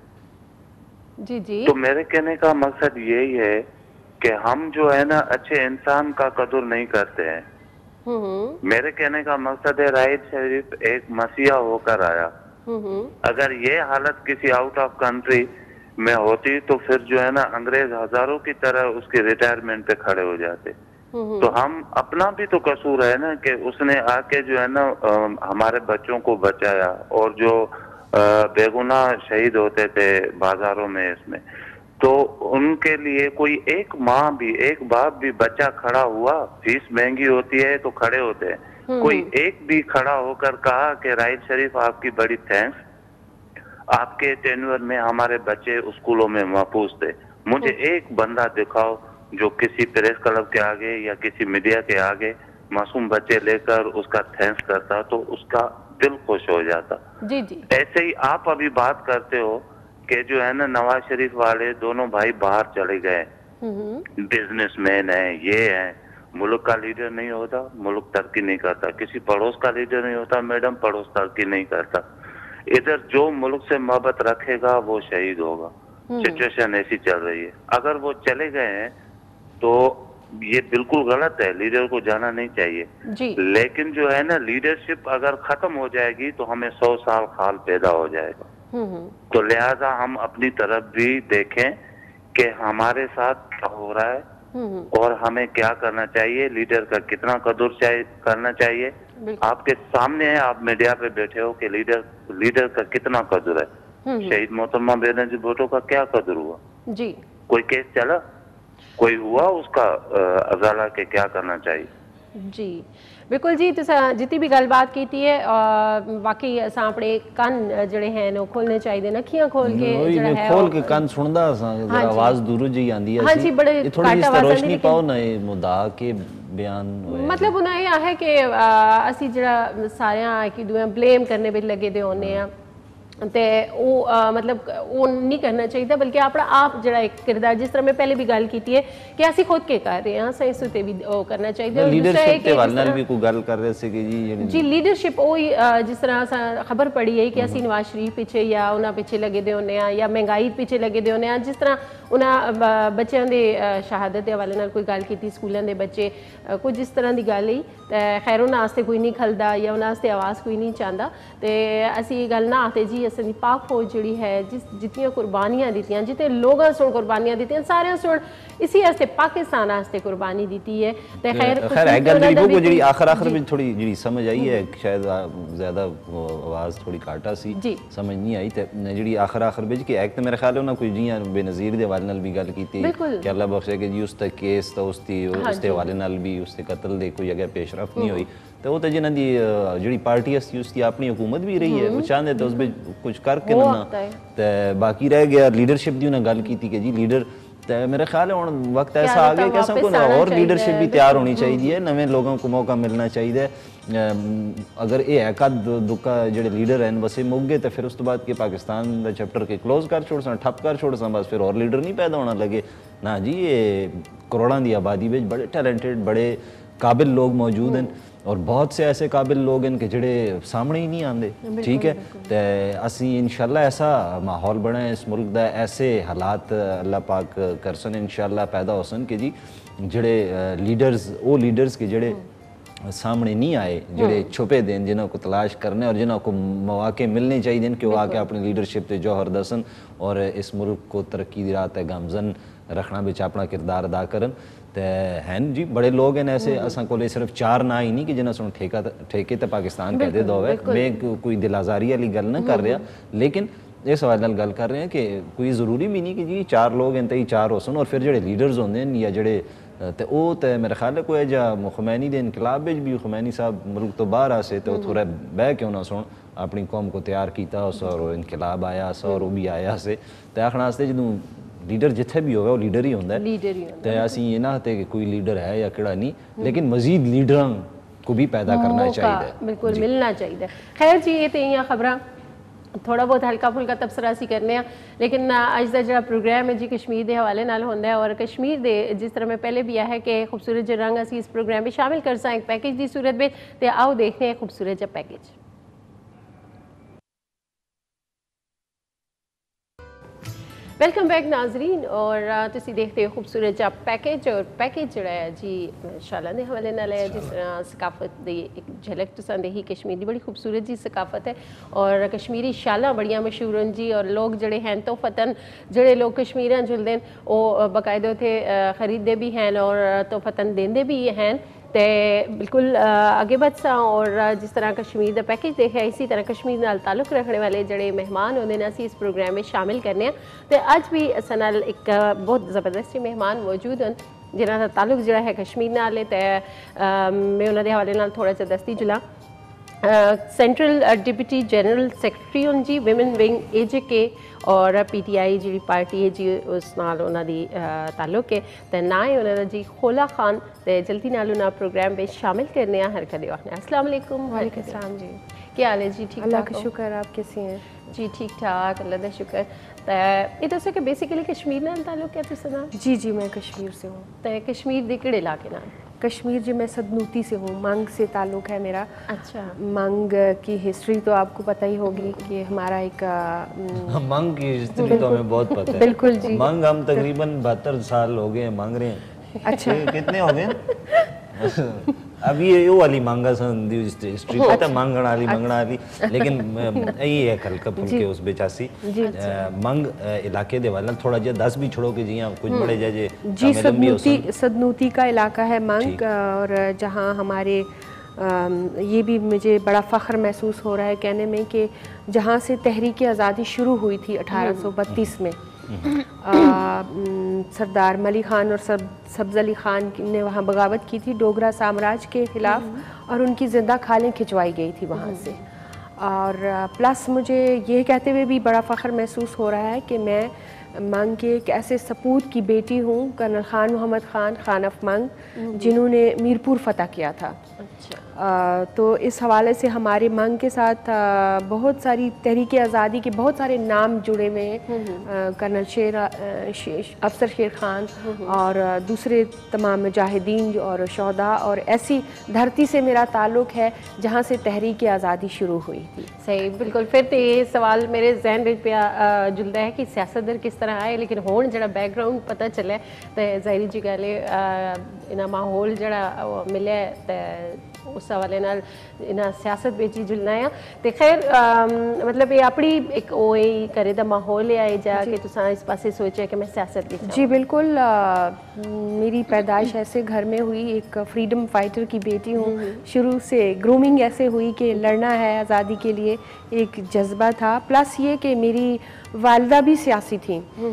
जी जी। तो मेरे कहने का मकसद यही है कि हम जो है ना अच्छे इंसान का कदर नहीं करते हैं। मेरे कहने का मकसद है राहिल शरीफ एक मसीहा होकर आया। अगर ये हालत किसी आउट ऑफ कंट्री में होती तो फिर जो है ना अंग्रेज हजारों की तरह उसके रिटायरमेंट पे खड़े हो जाते। तो हम अपना भी तो कसूर है ना कि उसने आके जो है ना हमारे बच्चों को बचाया और जो बेगुनाह शहीद होते थे बाजारों में इसमें, तो उनके लिए कोई एक माँ भी एक बाप भी बच्चा खड़ा हुआ, फीस महंगी होती है तो खड़े होते हैं, कोई एक भी खड़ा होकर कहा कि राहिल शरीफ आपकी बड़ी थैंक्स, आपके टेन्योर में हमारे बच्चे स्कूलों में महफूज थे। मुझे एक बंदा दिखाओ जो किसी प्रेस क्लब के आगे या किसी मीडिया के आगे मासूम बच्चे लेकर उसका थैंक्स करता तो उसका दिल खुश हो जाता। जी जी। ऐसे ही आप अभी बात करते हो कि जो है ना नवाज शरीफ वाले दोनों भाई बाहर चले गए, बिजनेसमैन है, ये है, मुल्क का लीडर नहीं होता मुल्क तरक्की नहीं करता, किसी पड़ोस का लीडर नहीं होता मैडम पड़ोस तरक्की नहीं करता। इधर जो मुल्क से मोहब्बत रखेगा वो शहीद होगा। सिचुएशन ऐसी चल रही है। अगर वो चले गए हैं तो ये बिल्कुल गलत है, लीडर को जाना नहीं चाहिए जी। लेकिन जो है ना लीडरशिप अगर खत्म हो जाएगी तो हमें 100 साल खाल पैदा हो जाएगा। तो लिहाजा हम अपनी तरफ भी देखें कि हमारे साथ क्या हो रहा है और हमें क्या करना चाहिए, लीडर का कितना कदर करना चाहिए। आपके सामने है, आप मीडिया पे बैठे हो कि लीडर का कितना कदर है। शहीद मोहतरमा बेनजीर भुट्टो का क्या कदर हुआ जी? कोई केस चला, कोई हुआ उसका अजाला के क्या करना चाहिए? जी बिल्कुल जी, तुसां जितनी भी गलबात की है वाकई असां अपने कन जड़े हैं नो खोलने चाहिए, अखियां खोल के जड़ा है खोल के कन सुनदा असां जरा आवाज दूर जी आंदी है। हाँ जी, बड़े थोड़ी इस तरह रोशनी पाओ ना मुद्दा के बयान मतलब उन्हें यह है कि असी जड़ा सारे एक दूए ब्लेम करने भी लगे दे होने हैं ते मतलब वो नहीं करना चाहिए, बल्कि अपना आप जड़ा एक किरदार, जिस तरह मैं पहले भी गल की है कि असी खुद के कर रहे हैं, इस उत्ते भी करना चाहिए। लीडरशिप के वाल नाल भी कोई गल कर रहे थे कि जी लीडरशिप वही जिस तरह असा खबर पड़ी है कि असी नवाज शरीफ पीछे या उन्हें पीछे लगे दे होने या महंगाई पीछे लगे दे होने, जिस तरह उन्हें बच्चों के शहादत के हवाले नाल कोई गल की, स्कूलों के बच्चे कुछ इस तरह की गल ही खैर उन्होंने आस्ते कोई नहीं खलदा या उन्होंने आस्ते आवाज़ कोई नहीं चाहता, तो असी गल ना आते जी असली पाक फौज जी है जितनी कुर्बानियां दित्तियां, जितने लोगों सुन कुर्बानियां दित्तियां, सारे सुन इसी आस्ते पाकिस्तान आस्ते कुर्बानी दी है। तो खैर आखिर में थोड़ी जी समझ आई है, शायद ज्यादा आवाज़ थोड़ी काटा सी समझ नहीं आई, तो जी आखिर में कि एक तो मेरे ख्याल है ना कोई जियां बेनज़ीर दे हवाले नाल भी गल की कि अल्लाह बख्शे कि जी उसका केस तो उसके हवाले नाल भी उसके कत्ल दे कोई अगर पेशरफ नहीं हुई, तो वो तो जिन्हों की जी पार्टी हस्ती उसकी अपनी हुकूमत भी रही है, वो चाहते तो उसमें कुछ करके ना, तो बाकी रह गया लीडरशिप की उन्हें गल की थी कि जी लीडर, तो मेरे ख्याल है हम वक्त ऐसा आ गया कि को और लीडरशिप भी तैयार होनी चाहिए, नवे लोगों को मौका मिलना चाहिए। अगर ये एक दुक्का जो लीडर हैं बस ये मुक गए तो फिर उस तो बाद के पाकिस्तान का चैप्टर के क्लोज कर छोड़ सन, ठप कर छोड़ सन, बस फिर और लीडर नहीं पैदा होना लगे ना जी। ये करोड़ों की आबादी में बड़े टैलेंटेड बड़े काबिल लोग मौजूद हैं और बहुत से ऐसे काबिल लोग हैं कि जड़े सामने ही नहीं आते, ठीक है। तो असी इंशाल्लाह ऐसा माहौल बने इस मुल्क का, ऐसे हालात अल्लाह पाक कर सन इंशाल्लाह पैदा हो सन कि जी जड़े लीडर्स वो लीडर्स के जड़े सामने नहीं आए, जड़े छुपे दें, जिन्हों को तलाश करने और जिन्हों को मौके मिलने चाहिए कि वो आके अपनी लीडरशिप से जौहर दसन और इस मुल्क को तरक्की की राह तक गामजन रखना बिच अपना किरदार अदा करन। तो हैं जी बड़े लोग हैं ऐसे, असा को सिर्फ चार ना ही नहीं कि जिन्हें सुन ठेके तो पाकिस्तान कहते दो है, मैं कोई दिल आजारी वाली गल ना कर रहा, लेकिन इस हवाले नाल गल कर रहे हैं कि कोई ज़रूरी भी नहीं कि जी चार लोग हैं तो ही चार हो सन, और फिर जो लीडर्स होंगे या जड़े तो वो तो मेरे ख्याल है कोई जा खुमैनी के इनकलाब भी खुमैनी साहब मुल्क तो बाहर आ से, तो थोड़ा बह क्यों ना सुन अपनी कौम को तैयार किया उस और इनकलाब आया स और वो भी आया से, तो आखना वास्ते जो लीडर जिथे भी होगा वो लीडर ही होंदा है, तो असी ये ना कि कोई लीडर है या केड़ा नहीं, लेकिन मजीद लीडरां को भी पैदा करना चाहिए, बिल्कुल मिलना चाहिए। खैर जी ये तो इं खबर थोड़ा बहुत हल्का फुल्का तबसरा सी करने, लेकिन अज का जो प्रोग्राम है जी कश्मीर के हवाले नाल होंदा है, और कश्मीर दे जिस तरह मैं पहले भी आया है कि खूबसूरत जो रंग असी इस प्रोग्राम में शामिल कर सा एक पैकेज की सूरत में, तो आओ देखते हैं खूबसूरत जब पैकेज। वेलकम बैक नाजरीन, और तुसी देखते हो खूबसूरत जा पैकेज, और पैकेज जड़ा है जी शाला के हवाले नाल है, जिस तरह सकाफत की एक झलक तुसां देखी, कश्मीर की बड़ी खूबसूरत जी सकाफत है और कश्मीरी शाला बड़ियां मशहूर हैं जी, और लोग जड़े हैं तो फतन जड़े लोग कश्मीर जुलते हैं वो बाकायदे उथे खरीदते भी हैं और तो फतन देंदे भी हैं। तो बिल्कुल आगे बढ़ सा, और जिस तरह कश्मीर का पैकेज देखा इसी तरह कश्मीर नाल ताल्लुक रखने वाले जड़े मेहमान होंगे ना असी इस प्रोग्राम में शामिल करने हैं। तो अज भी अस नाल एक बहुत ज़बरदस्त मेहमान मौजूद हैं जिन्हों का ताल्लुक जोड़ा है कश्मीर नाल, तो मैं उन्होंने हवाले नाल थोड़ा सा दसती जुला। सेंट्रल डिप्टी जनरल सैकटरी हूँ जी विमेन विंग AJK और PTI जी पार्टी है जी उस नाल उन्होंने ताल्लुक है, तो ना ही उन्होंने जी खोला खान, तो जल्दी नाल उन्होंने प्रोग्राम में शामिल करने हरकत आखने। अस्सलाम वालेकुम। वालेकुम सलाम जी, क्या हाल है जी? ठीक अल्लाह का शुक्र, आप कैसे हैं? जी ठीक ठाक अल्लाह का शुक्र। तो ये दसो कि बेसिकली कश्मीर नाल ताल्लुक है तुसां दा? जी जी मैं कश्मीर से हूँ। तो कश्मीर के किहड़े इलाके नाल? कश्मीर जी मैं सदनूती से हूँ, मंग से ताल्लुक़ है मेरा। अच्छा, मंग की हिस्ट्री तो आपको पता ही होगी कि हमारा एक मंग की हिस्ट्री तो हमें बहुत पता है। बिल्कुल जी, मंग हम तकरीबन 72 साल हो गए मांग रहे हैं। अच्छा कितने हो गए? अभी ये वाली मांगा हिस्ट्री पता है, मांगना वाली, लेकिन यही है हल्का फुल्के उस बेचासी मंग इलाके दे वाला थोड़ा जा 10 भी छोड़ो कि जियां कुछ बड़े जाजे जी सदनूती का इलाका है मंग, और जहाँ हमारे ये भी मुझे बड़ा फ़ख्र महसूस हो रहा है कहने में कि जहाँ से तहरीक आज़ादी शुरू हुई थी 1832 में, सरदार मली खान और सब्ज़ अली खान ने वहाँ बगावत की थी डोगरा साम्राज्य के ख़िलाफ़, और उनकी ज़िंदा खालें खिंचवाई गई थी वहाँ से। और प्लस मुझे ये कहते हुए भी बड़ा फ़ख्र महसूस हो रहा है कि मैं मंग के एक ऐसे सपूत की बेटी हूँ, कर्नल ख़ान मोहम्मद ख़ान, खान ऑफ मंग, जिन्होंने मीरपुर फ़तह किया था। तो इस हवाले से हमारे मंग के साथ बहुत सारी तहरीक आज़ादी के बहुत सारे नाम जुड़े हुए हैं। कर्नल अफसर शेर खान और दूसरे तमाम मुजाहिदीन और शहदा, और ऐसी धरती से मेरा ताल्लुक़ है जहाँ से तहरीक आज़ादी शुरू हुई थी। सही, बिल्कुल। फिर तो ये सवाल मेरे जहन में पे जुलता है कि सियासतदान किस तरह आए, लेकिन हुण जड़ा बैकग्राउंड पता चले तो ज़ाहिरी जी गल है इना माहौल जड़ा मिले तो उस हवाले नाल इना सियासत बिच ही जुलना है। तो खैर मतलब ये अपनी एक करे दा माहौल है जा कि तुसा इस पासे सोचे कि मैं सियासत भी। जी बिल्कुल, मेरी पैदाइश ऐसे घर में हुई, एक फ्रीडम फाइटर की बेटी हूँ। शुरू से ग्रूमिंग ऐसे हुई कि लड़ना है आज़ादी के लिए, एक जज्बा था। प्लस ये कि मेरी वालदा भी सियासी थी।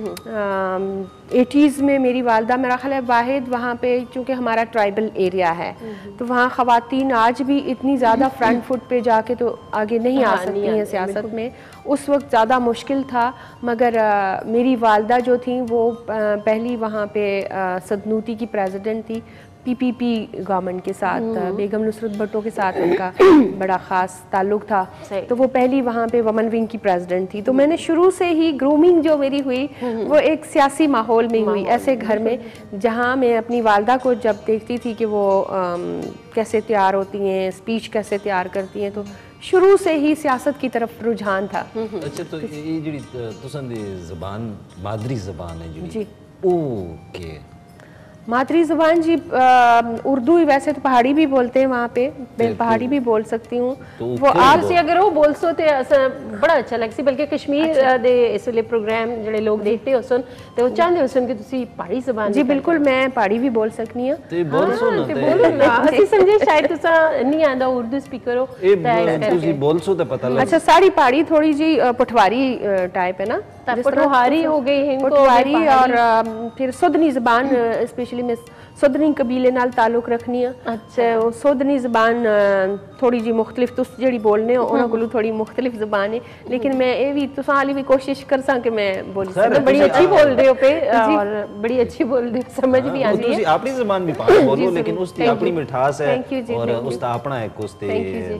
80s में मेरी वालदा मेरा ख्याल है वाहिद वहाँ पे, चूँकि हमारा ट्राइबल एरिया है तो वहाँ ख़वातीन आज भी इतनी ज़्यादा फ्रंट फुट पे जाके तो आगे नहीं आ सकती हैं सियासत में। उस वक्त ज़्यादा मुश्किल था, मगर मेरी वालदा जो थी वो पहली वहाँ पे सदनूती की प्रेसिडेंट थी। PPP गवर्नमेंट के साथ, बेगम नुसरत भट्टो के साथ उनका बड़ा ख़ास ताल्लुक़ था, तो वो पहली वहाँ पे वमन विंग की प्रेसिडेंट थी। तो मैंने शुरू से ही ग्रूमिंग जो मेरी हुई वो एक सियासी माहौल में हुई, ऐसे घर में जहाँ मैं अपनी वालदा को जब देखती थी कि वो कैसे तैयार होती हैं, स्पीच कैसे तैयार करती हैं, तो शुरू से ही सियासत की तरफ रुझान था। अच्छा, तो ये जी तुसन दी ज़बान मादरी ज़बान है जी, ओके, मातरी ज़बान जी उर्दू ही, वैसे तो पहाड़ी भी बोलते हैं वहाँ पे, मैं पहाड़ी भी बोल सकती हूँ। तो वो आपसे अगर वो बोल सो तो बड़ा अच्छा लगसी, बल्कि कश्मीर दे इस वेले प्रोग्राम जड़े लोग देखते हो सुन तो वो चाहते हो सुन कि तुसी पहाड़ी ज़बान। जी बिल्कुल, मैं पहाड़ी भी बोल सकनी हूँ। तो बोल सो ना, ते बोलो ना, असि समझे शायद तुसा नहीं आंदा उर्दू स्पीकर हो, तुसी बोल सो तो पता लग। अच्छा, सारी पहाड़ी थोड़ी जी पटवारी टाइप है ना, पटवारी हो गई, पटवारी, और फिर सुदनी ज़बान, स्पेशली मैं सुदनी कबीले नाल ताल्लुक रखनी है। अच्छा, सुदनी ज़बान थोड़ी जी मुख्तलिफ तुस जड़ी बोलने उन्होंने कोलू थोड़ी मुख्तलिफ ज़बान है, लेकिन मैं ये भी तुसा हाली भी कोशिश कर सा कि मैं बोल सकूं। बड़ी अच्छी बोल रहे हो पे, और बड़ी अच्छी बोल रहे हो, समझ भी आती है। तुसी अपनी ज़बान भी बोलो, लेकिन उसकी अपनी मिठास है और उसका अपना एक उसते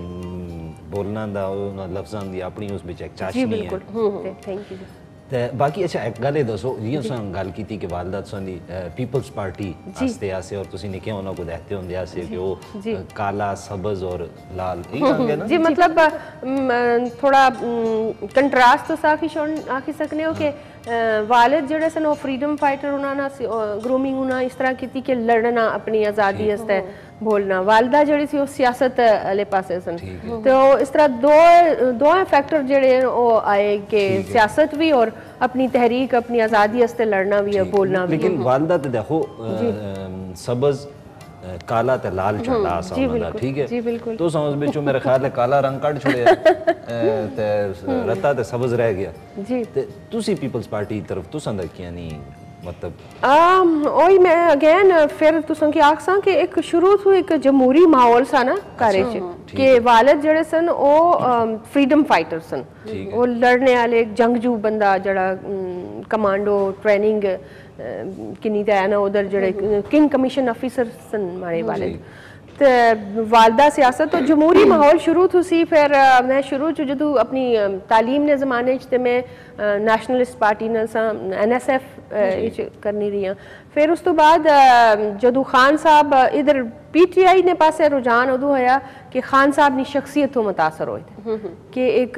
बोलना दा लफ्ज़ां दी अपनी उस विच एक चाशनी है। Thank you. ते बाकी अच्छा एक गल दसो, जियां तुसें गल कीती कि वालदा तुसें दी पीपल्स पार्टी आस्ते आसे और तुसीं निक्के होना को देखते होंदे आसे कि वो काला, सब्ज और लाल यही रंग ना। जी मतलब थोड़ा कंट्रास्ट तो आखी सकने हो कि वालिद जड़े सन वो फ्रीडम फाइटर उन्होंने ग्रूमिंग उन्होंने इस तरह की कि लड़ना अपनी आज़ादी आस्ते बोलना, वालदा जड़ी सी सियासत आले पासे सन। तो इस तरह दो फैक्टर जड़े वो आए कि सियासत भी और अपनी तहरीक, अपनी आज़ादी आस्ते लड़ना भी है, बोलना भी। लेकिन वालदा ते देखो सब्ज, काला ते लाल चढ़ा सा होना, ठीक है। जी बिल्कुल। तो समझ बिचो मेरे ख्याल है काला रंग कट छोड़े ते रत्ता ते सब्ज रह गया जी। ते तुसी पीपल्स पार्टी तरफ तुसां दा किया नहीं मतलब ओही मैं अगेन फिर तुसां की आखसां कि एक शुरू तो एक जमहूरी माहौल सा ना घरे च कि वालिद जड़े सन वो फ्रीडम फाइटर सन, वो लड़ने वाले एक जंगजू बंदा जड़ा कमांडो ट्रेनिंग किन्नी ते है ना उधर जड़े किंग कमीशन ऑफिसर सन मारे वाले। तो वालदा सियासत तो जमहूरी माहौल शुरू तो सी। फिर मैं शुरू च जदों अपनी तालीम ने ज़माने च मैं नैशनलिस्ट पार्टी ने NSF करनी रही हाँ। फिर उस तो बाद जदों खान साहब इधर PTI ने पासे रुझान उदू होया कि खान साहब की शख्सियत तो मुतासर होए थे कि एक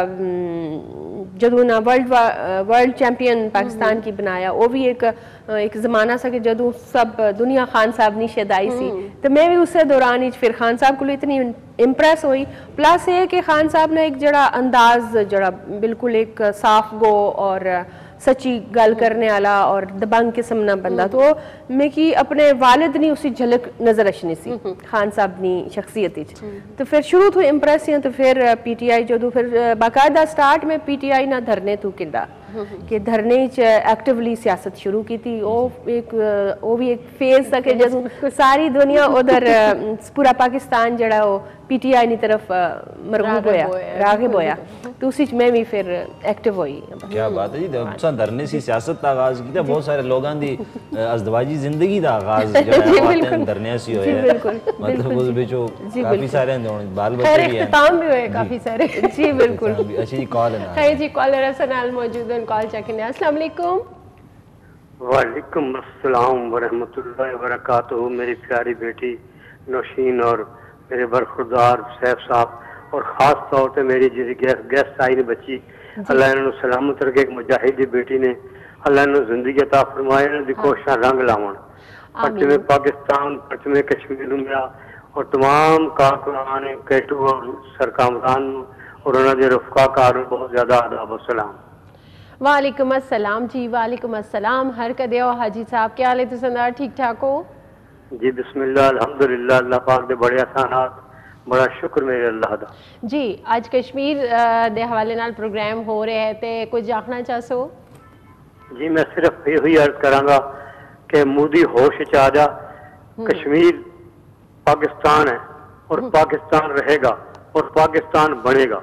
जदों ना वर्ल्ड चैंपियन पाकिस्तान की बनाया, वो भी एक ज़माना सा कि जदों सब दुनिया खान साहब नी शदाई सी, तो मैं भी उस दौरान फिर खान साहब को इतनी इम्प्रेस हुई। प्लस ये कि खान साहब ने एक जड़ा अंदाज जड़ा बिल्कुल एक साफ गो और सच्ची गल करने वाला और दबंग किस्म ना बंदा, तो मैं कि अपने वालिद ने उसी झलक नजर अचनी सी खान साहब नी शख्सियत। तो फिर शुरू तो इम्प्रेस ही, तो फिर PTI जो फिर बाकायदा स्टार्ट में PTI ना धरने तू किंदा कि धरने एक्टिवली सियासत शुरू की थी। वो भी एक फेज था कि जब सारी दुनिया उधर पूरा पाकिस्तान जड़ा वो PTI नी तरफ मरगूब होया, रागिब होया, तो उसी में भी फिर एक्टिव हुई। क्या बात है जी, जब सा धरने सी सियासत का आगाज किया, बहुत सारे लोगों दी अज़दवाजी जिंदगी का आगाज जड़ा धरने सी होया, मतलब उस बिचो काफी सारे बाल बच्चे भी हैं, इख्तिताम भी हुए काफी सारे। जी बिल्कुल। अच्छा जी, कॉल है ना? है जी, कॉलर असनाल मौजूद है, कॉल चेक करने। अस्सलाम वालेकुम। वालेकुम अस्सलाम व रहमतुल्लाहि व बरकातहू। मेरी प्यारी बेटी नौशीन और मेरे बरखुरदार सैफ साहब और ख़ास तौर पे मेरी जी गेस्ट आई ने बच्ची, अल्लाह इन्होंने सलामत रखे। एक मुजाहिद दी बेटी ने, अल्लाह इन्होंने जिंदगी अता फरमाए, इन्होंने दी कोशिशां रंग लावन। पश्चिमी पाकिस्तान, पश्चिमी कश्मीर मेरा और तमाम कारकुनान Kay2 और सरकामरान और उन्होंने रफ़काकार बहुत ज़्यादा आदाब और सलाम। वालेकुम अस्सलाम जी, वालेकुम अस्सलाम। हर कदे हो हाजी साहब, क्या हाल है? तुसंदार ठीक ठाक हो? जी बिस्मिल्लाह, अल्हम्दुलिल्लाह, अल्लाह पाक दे बड़े एहसानात, बड़ा शुक्र मेरे अल्लाह दा। जी, आज कश्मीर दे हवाले नाल प्रोग्राम हो रहे हैं, ते कुछ आखना चाहसो? जी मैं सिर्फ ये ही अर्ज करांगा कि मोदी होश च आ जा, कश्मीर पाकिस्तान है और पाकिस्तान रहेगा और पाकिस्तान बनेगा।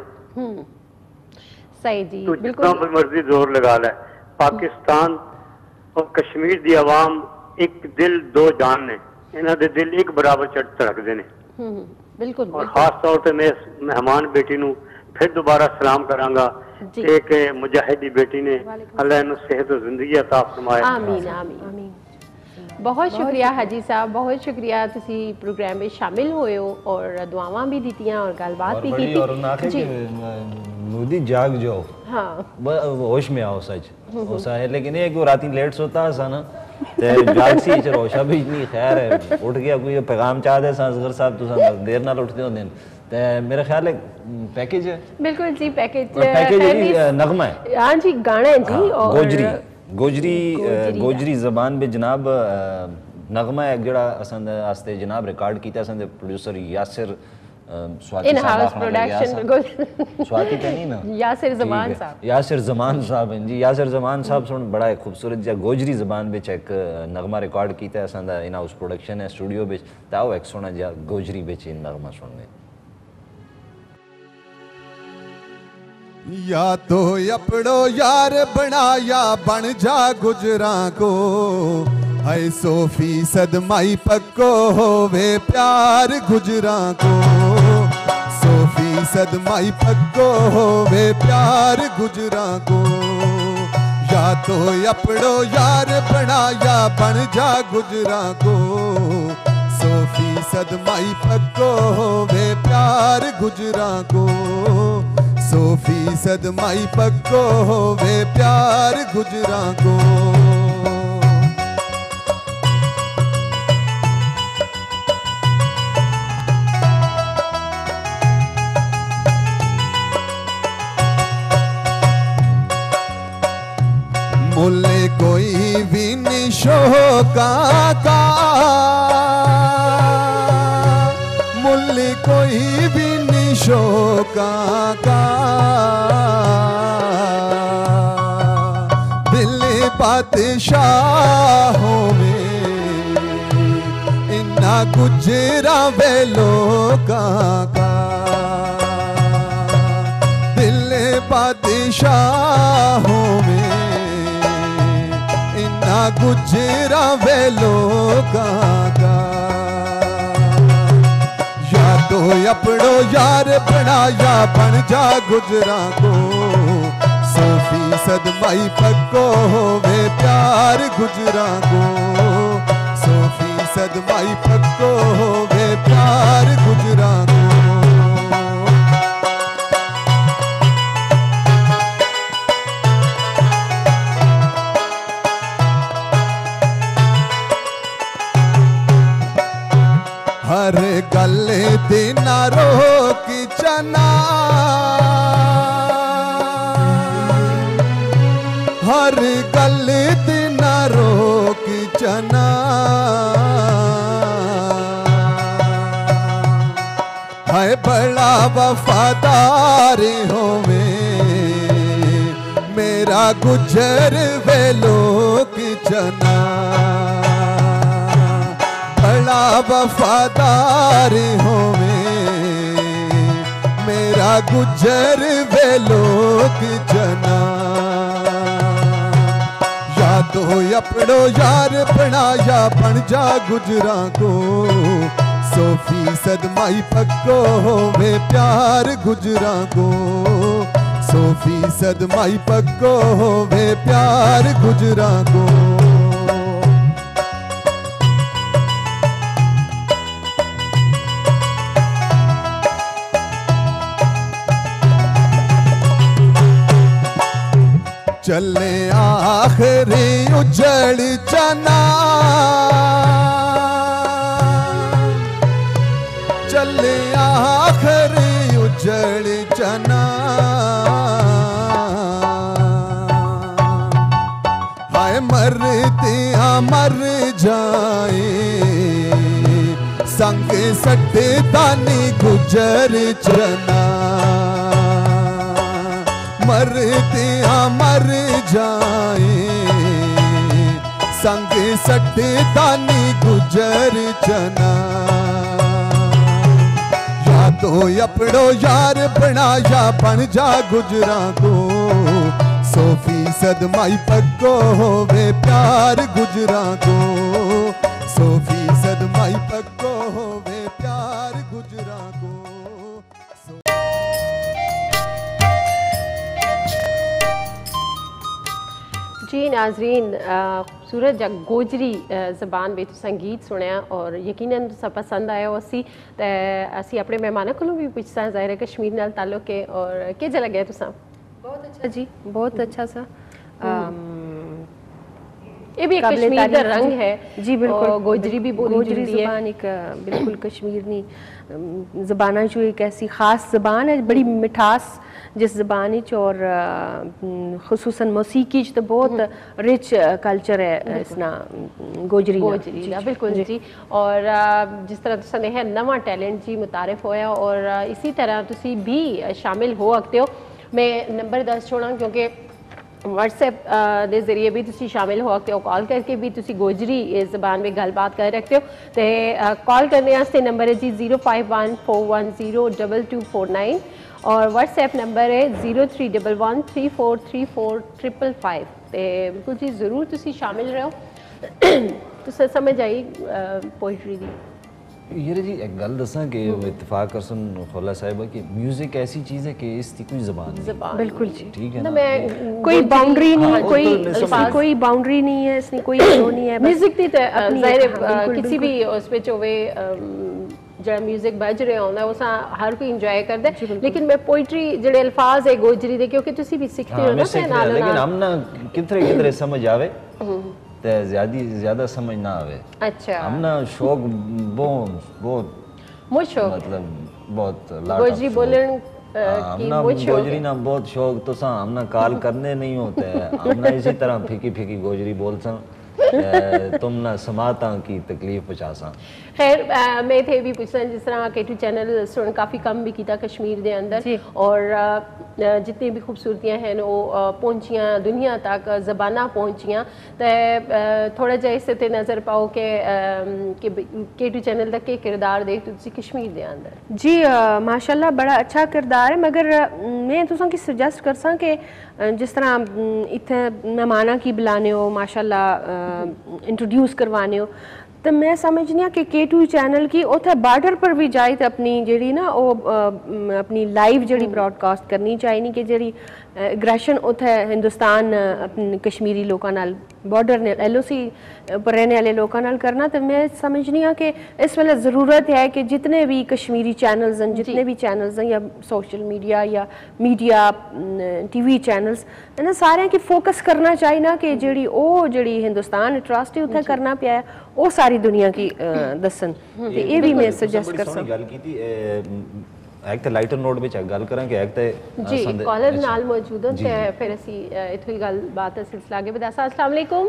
सही जी, तो बिल्कुल। जितना भी मर्जी जोर लगा ले, पाकिस्तान और कश्मीर दी आवाम एक दिल दो जान ने, इन्हां दे दिल एक बराबर धड़कदे ने। बिल्कुल। और खास तौर पे मैं मेहमान बेटी नू फिर दोबारा सलाम करांगा कि मुजाहिदी बेटी ने, अल्लाह इन्हू सेहत और जिंदगी अता फरमाए। आमीन आमीन। बहुत शुक्रिया हाजी साहब, बहुत शुक्रिया, तुसी प्रोग्राम में शामिल होए हो और दुआवां भी दीतियां और गलबात भी की थी। और उन्हें कि मोदी जाग जाओ, हाँ होश में आओ, सच होसा है। लेकिन ये कि राती लेट सोता है ना, ते जाग सी रोशा भी इतनी खैर है, उठ गया कोई पैगाम चाहते असगर साहब, तुसा देर नाल उठते होंदे ते मेरा ख्याल है पैकेज है। बिल्कुल जी, पैकेज नगमा है। हाँ जी, गाना है जी। और गोजरी जबान में जनाब नगमा है जड़ा असन आस्ते जनाब रिकॉर्ड किया असन प्रोड्यूसर यासिर स्वाति साहब, स्वाति तो नहीं ना, यासिर जमान साहब हैं जी। यासिर जमान साहब सुन बड़ा खूबसूरत जा गोजरी जबान में एक नगमा रिकॉर्ड किया असन इन हाउस प्रोडक्शन है स्टूडियो में, ताओ एक सोना जा गोजरी बेच नगमा सुनने। या तो अपड़ो यार बनाया बन जा गुजरा को, है 100% माई पक्को होवे प्यार गुजरा को, 100% माई पक्को होवे प्यार गुजरा को। या तो अपड़ो यार बनाया बन जा गुजरा को, 100% माई पक्को होवे प्यार गुजरा को, 100% माई पक्को होवे प्यार गुजरा को। मुल्ले कोई भी निशो का मुल्ले कोई भी निशो का दिल बादशाहों में इन्ना गुजरा वे लोका का, दिल बादशाहों में इन्ना गुजरा वे लोका का। या तो अपड़ो यार बनाया बन जा गुजरा को, 100% माई पक्को होवे प्यार गुजरा को, 100% माई पक्को होवे प्यार गुजरा को। हर गले देना रोक चना, हर गले देना रोक चना, है बड़ा वफादार होवे मेरा गुजर वे लोग जना बड़ा वफादार होवे मेरा गुजर वे लोग जना या तो अपड़ो यार बनाया बन जा गुजरा को 100% माई पक्को होवे प्यार गुजरा को 100% माई पक्को होवे प्यार गुजरा को चले आखिरी उजड़ चना चले आखिरी उजड़ चना हाय मरतियां मर जाए संग सटे दानी गुजर चना मरतियां मर जाए संग सटे दानी गुजर चना या तो अपड़ो यार बनाया बन जा गुजरा को 100% माई पक्को होवे प्यार गुजरा को 100% माई पक्को होवे प्यार गुजरा को जी नाजरीन खूबसूरत जा गोजरी ज़बान में संगीत सुनिया और यकीनन तुसा पसंद आया उसी ते असी अपने मेहमानों को भी पुछसा ज़ाहिर है कश्मीर नाल ताल्लुक है और के जला गया तुसा बहुत अच्छा जी बहुत अच्छा सा ये भी एक कश्मीर का रंग है जी बिल्कुल गोजरी भी बोली गोजरी ज़बान एक बिल्कुल कश्मीरनी ज़बान जो एक ऐसी ख़ास ज़बान है बड़ी मिठास जिस ज़बान और खुसूसन मौसीकी तो बहुत रिच कल्चर है इसना गोजरी बिल्कुल जी और जिस तरह तुसा ने नवा टैलेंट जी मुतारिफ होया और इसी तरह तुसी भी शामिल हो सकते हो मैं नंबर दस छोड़ा क्योंकि व्हाट्सएप के जरिए भी तुसी शामिल हो सकते हो कॉल करके भी तुसी गोजरी ज़बान में गलबात कर रखते हो तो कॉल करने वास्ते नंबर है जी 0514102249 और व्हाट्सएप नंबर है 0311343455 तो बिल्कुल जी ज़रूर तुसी शामिल रहो तुसें समझ आई पोइट्री दी ये जी एक गल दसा कि इत्तेफाक करसन खोला साहिबा कि म्यूजिक ऐसी चीज़ है कि इसकी कोई ज़बान बिल्कुल जी ठीक है ना कोई बाउंड्री नहीं कोई बाउंड्री नहीं है इसमें कोई वो नहीं है म्यूजिक दी तो ज़ाहिर किसी भी उस पे होवे जरा म्यूजिक बज रहे होंदा उस हर कोई इंजॉय करदा लेकिन मैं पोइट्री जेडे अल्फाज है गोजरी दे क्योंकि तुसी भी सीखते हो ना लेकिन हम ना किधरे समझ आवे ते ज्यादा समझ ना आवे अच्छा हम ना शौक बहुत मतलब बहुत गोजरी बोलन की गोजरी ना बहुत शौक तो सा हम ना काल करने नहीं होते हम ना इसी तरह फीकी गोजरी बोल सा तुम ना समाता की तकलीफ पहुंचा खैर मैं थे भी पूछना जिस तरह K2 चैनल सुन काफ़ी कम भी किया कश्मीर के अंदर और जितनी भी खूबसूरतियाँ हैं वो पहुँचियाँ दुनिया तक ज़बाना पहुँचियाँ तो थोड़ा जा इससे ते नज़र पाओ कि K2 चैनल तक के किरदार दे तुसी कश्मीर के अंदर जी माशाल्लाह बड़ा अच्छा किरदार है मगर मैं तुसा की सजेस्ट कर सा कि जिस तरह इतने मेहमाना की बुलाने हो माशाल्लाह इंट्रोड्यूस करवाने हो तो मैं समझनी कि K2 चैनल की उथे बार्डर पर भी जाए तो अपनी जी ना वो अपनी लाइव जी ब्रॉडकास्ट करनी चाहिए कि जी एग्रैशन उथे हिंदुस्तान अपने कश्मीरी लोगों नाल बॉर्डर ने LOC पर रहने वाले लोगों नाल करना तो मैं समझनी कि इस वेले ज़रूरत है कि जितने भी कश्मीरी चैनल्स हैं जितने भी चैनल्स हैं या सोशल मीडिया या मीडिया TV चैनल्स इन्हें सारे की फोकस करना चाहिए ना कि जी हिंदुस्तान ट्रस्ट है उत्थे करना पिया है वो सारी दुनिया की दसन ये भी मैं सजेस्ट कर सकती एक तो लाइटर नोट विच गल करा कि एक तो जी कॉलर नाल मौजूद हैं ते फिर असी इथों ही गल बात का सिलसिला आगे बढ़ा अस्सलाम वालेकुम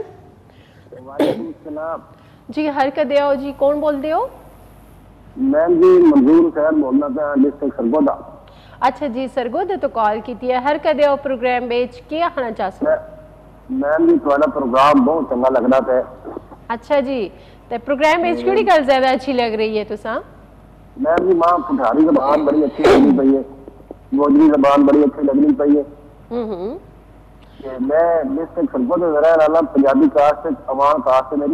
वालेकुम सलाम जी हरकत दियो जी कौन बोल दे हो मैं जी मंजूर खैर बोलना था डिस्ट्रिक्ट सरगोदा अच्छा जी सरगोद तो कॉल की है हर कदे ओ प्रोग्राम बेच क्या आखना चाहसो मैम जी थोड़ा प्रोग्राम बहुत चंगा लगना पे। अच्छा जी ते प्रोग्राम बेच केड़ी गल ज्यादा अच्छी लग रही है तुसा? मैम जी मां पुठारी जबान बड़ी अच्छी लगनी पई है, गोजरी जबान बड़ी अच्छी लगनी पई है। कि मैं डिस्ट्रिक्ट सरगोद जरा वाला पंजाबी कास्ट अवान कास्ट है मेरी।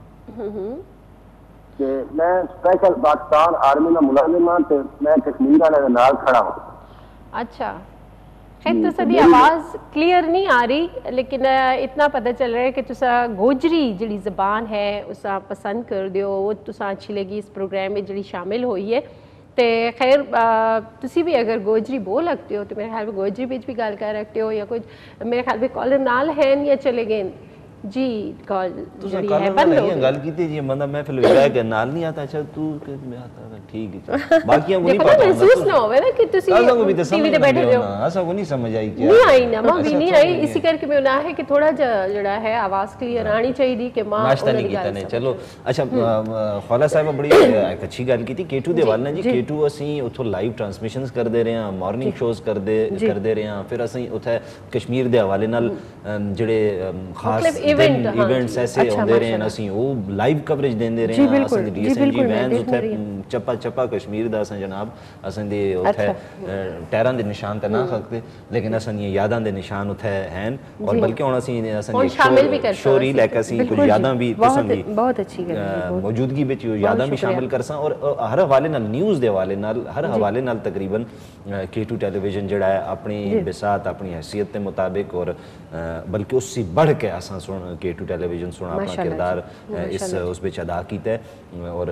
कि मैं स्पेशल पाकिस्तान आर्मी का मुलाजिम हां ते मैं कश्मीर वाले दे नाल खड़ा हूं। अच्छा खैर तो सदी आवाज़ क्लियर नहीं आ रही लेकिन इतना पता चल रहा है कि तुसा गोजरी जिहड़ी ज़बान है उसा पसंद कर दियो वो तुसा अच्छी लगी इस प्रोग्राम में जिहड़ी शामिल हुई है। तो खैर तुसी भी अगर गोजरी बोल सकते हो तो मेरे ख्याल में गोजरी बिच भी गल कर सकते हो या कुछ मेरे ख्याल में कॉलर नाल हैं या चले गए जी कॉल जड़ी है बंद हो गई गल कीती जी बंदा महफिल विच बैठ के नाल नहीं आता। अच्छा तू मैं आता ठीक है बाकियां को नहीं पता महसूस ना होवे ना कि तुसी टीवी पे बैठे हो ऐसा को नहीं समझ आई क्या नहीं आई ना मां भी नहीं आई इसी करके मैं ना है कि थोड़ा जड़ा है आवाज क्लियर आनी चाहिए कि मां नाश्ता नहीं कीता ने चलो। अच्छा खौला साहब बड़ी एक अच्छी गल कीती K2 दे वाल ने जी K2 ਅਸੀਂ ਉਥੋਂ ਲਾਈਵ ਟ੍ਰਾਂਸਮਿਸ਼ਨਸ ਕਰਦੇ ਰਹੇ ਹਾਂ ਮਾਰਨਿੰਗ ਸ਼ੋਜ਼ ਕਰਦੇ ਰਹੇ ਹਾਂ ਫਿਰ ਅਸੀਂ ਉੱਥੇ ਕਸ਼ਮੀਰ ਦੇ ਹਵਾਲੇ ਨਾਲ ਜਿਹੜੇ ਖਾਸ इवेंट्स ऐसे होंदे रहे हैं ਅਸੀਂ ਉਹ ਲਾਈਵ ਕਵਰੇਜ ਦਿੰਦੇ ਰਹੇ ਹਾਂ ਅਸੀਂ ਡੀਐਸਐਨਜੀ ਵੈਨਸ ਉੱਥੇ ਚੱਪਾ ਚੱਪਾ ਕਸ਼ਮੀਰ ਦਾ ਅਸੀਂ ਜਨਾਬ ਅਸੀਂ ਦੇ ਉੱਥੇ ਟੈਰਾਂ ਦੇ ਨਿਸ਼ਾਨ ਤੇ ਨਾ ਸਕਦੇ ਲੇਕਿਨ ਅਸੀਂ ਇਹ ਯਾਦਾਂ ਦੇ ਨਿਸ਼ਾਨ ਉੱਥੇ ਹਨ ਔਰ ਬਲਕਿ ਹੁਣ ਅਸੀਂ ਸ਼ਾਮਿਲ ਵੀ ਕਰ ਸ਼ੋਰੀ ਲੈ ਕੇ ਅਸੀਂ ਕੁਝ ਯਾਦਾਂ ਵੀ ਪਸੰਦ ਬਹੁਤ ਅੱਛੀ ਗੱਲ ਹੈ ਮੌਜੂਦਗੀ ਵਿੱਚ ਯਾਦਾਂ ਵੀ ਸ਼ਾਮਿਲ ਕਰਸਾਂ ਔਰ ਹਰ ਹਵਾਲੇ ਨਾਲ ਨਿਊਜ਼ ਦੇ ਹਵਾਲੇ ਨਾਲ ਹਰ ਹਵਾਲੇ ਨਾਲ ਤਕਰੀਬਨ K2 ਟੈਲੀविजन ਜਿਹੜਾ ਹੈ ਆਪਣੀ ਬਿਸਾਤ ਆਪਣੀ हैसियत के मुताबिक और बल्कि उससे बढ़ के असा सुन K2 टैलीविजन सुना अपना किरदार इस उस विच अदा कीता और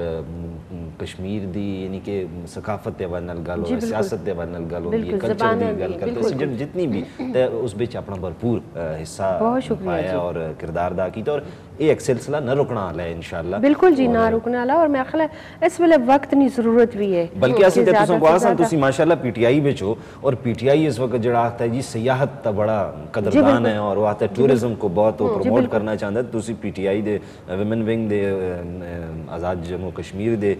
कश्मीर दी यानी कि सकाफत के हवाले नाल गल हो सियासत के हवाले नाल गल होंदी है कल्चर दी गल करते सी जितनी भी ते उस विच अपना भरपूर हिस्सा पाया और किरदार अदा कीता और ये एक सिलसिला न रुकना वाला है इंशाअल्लाह बिल्कुल जी ना रुकने वाला और मैं ख्याल इस वेले वक्त नहीं जरूरत भी है बल्कि असि ते तुसां को आसान तुसी माशाल्लाह पीटीआई विच हो और पीटीआई इस वक्त जड़ा आता है जी सियाहत दा बड़ा कदरदान है और वो आता है टूरिज्म को बहुत प्रमोट करना चाहता है तुसी पीटीआई दे वुमेन विंग दे आज़ाद जम्मू कश्मीर दे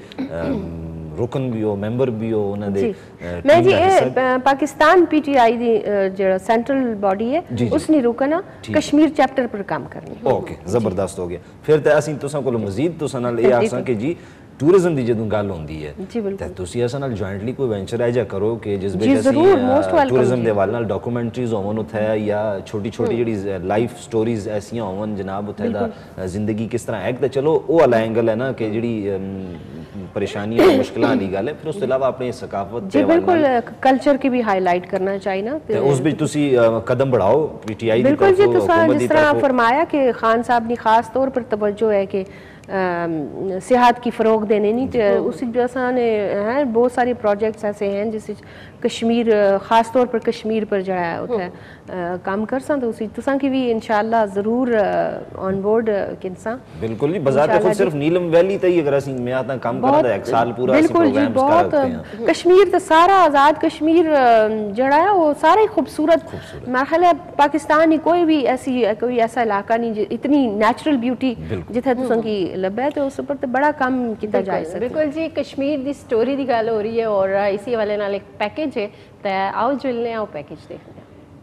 रुकन भी हो मैंबर भी हो उन्हां दे मैं जी पाकिस्तान पीटीआई दी जेड़ा सेंट्रल बॉडी है उसने रुकना कश्मीर चैप्टर पर काम करनी ओके जबरदस्त हो गया फिर ते असीं तुसां कोल मजीद तुसां नाल ये आसां कि जी टूरिज्म की जो गल होंदी है ते तुसी असां नाल जॉइंटली कोई वेंचर है जा करो कि जिस विच असीं टूरिज्म दे हवाले नाल डॉक्यूमेंटरीज होवन उत्थे या छोटी छोटी जेडी लाइफ स्टोरीज ऐसियां होवन जनाब उत्थे दा जिंदगी किस तरह है ते चलो वो वाला एंगल है ना कि जेडी परेशानी और मुश्किलां वाली गल है फिर उसके अलावा अपनी सकाफत जी बिल्कुल कल्चर की भी हाईलाइट करना चाहिए ना ते उस विच तुसी कदम बढ़ाओ पीटीआई बिल्कुल जी जिस तरह फरमाया कि खान साहब ने खास तौर पर तवज्जो है कि सेहत की फ़रोग देने नहीं तो उसी जैसा ने हैं बहुत सारे प्रोजेक्ट्स ऐसे हैं जिससे कश्मीर ख़ास तौर पर कश्मीर पर जो है उठे काम कर सा तो उसी तुसा की भी इंशाल्लाह ज़रूर ऑन बोर्ड किनसा बिल्कुल जी बाजार खुद सिर्फ नीलम वैली तई अगर असि मैं आता काम कर रहा एक साल पूरा बिल्कुल जी बहुत कश्मीर तो सारा आज़ाद कश्मीर जड़ा है वो सारा ही खूबसूरत मेरा ख्याल है पाकिस्तान ही कोई ऐसा इलाका नहीं इतनी नेचुरल ब्यूटी जिथे तुसा की लब्बा है तो उस पर तो बड़ा काम किया जा सकता बिल्कुल जी कश्मीर की स्टोरी की गल हो रही है और इसी वाले नाल एक पैकेज है तो आओ जुलने आओ पैकेज देखने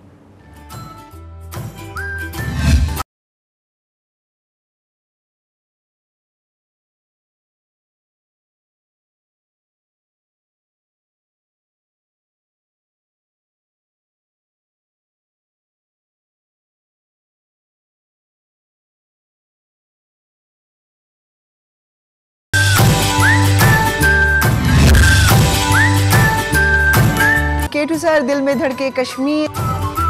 Kay2 Sehar Dil में धड़के कश्मीर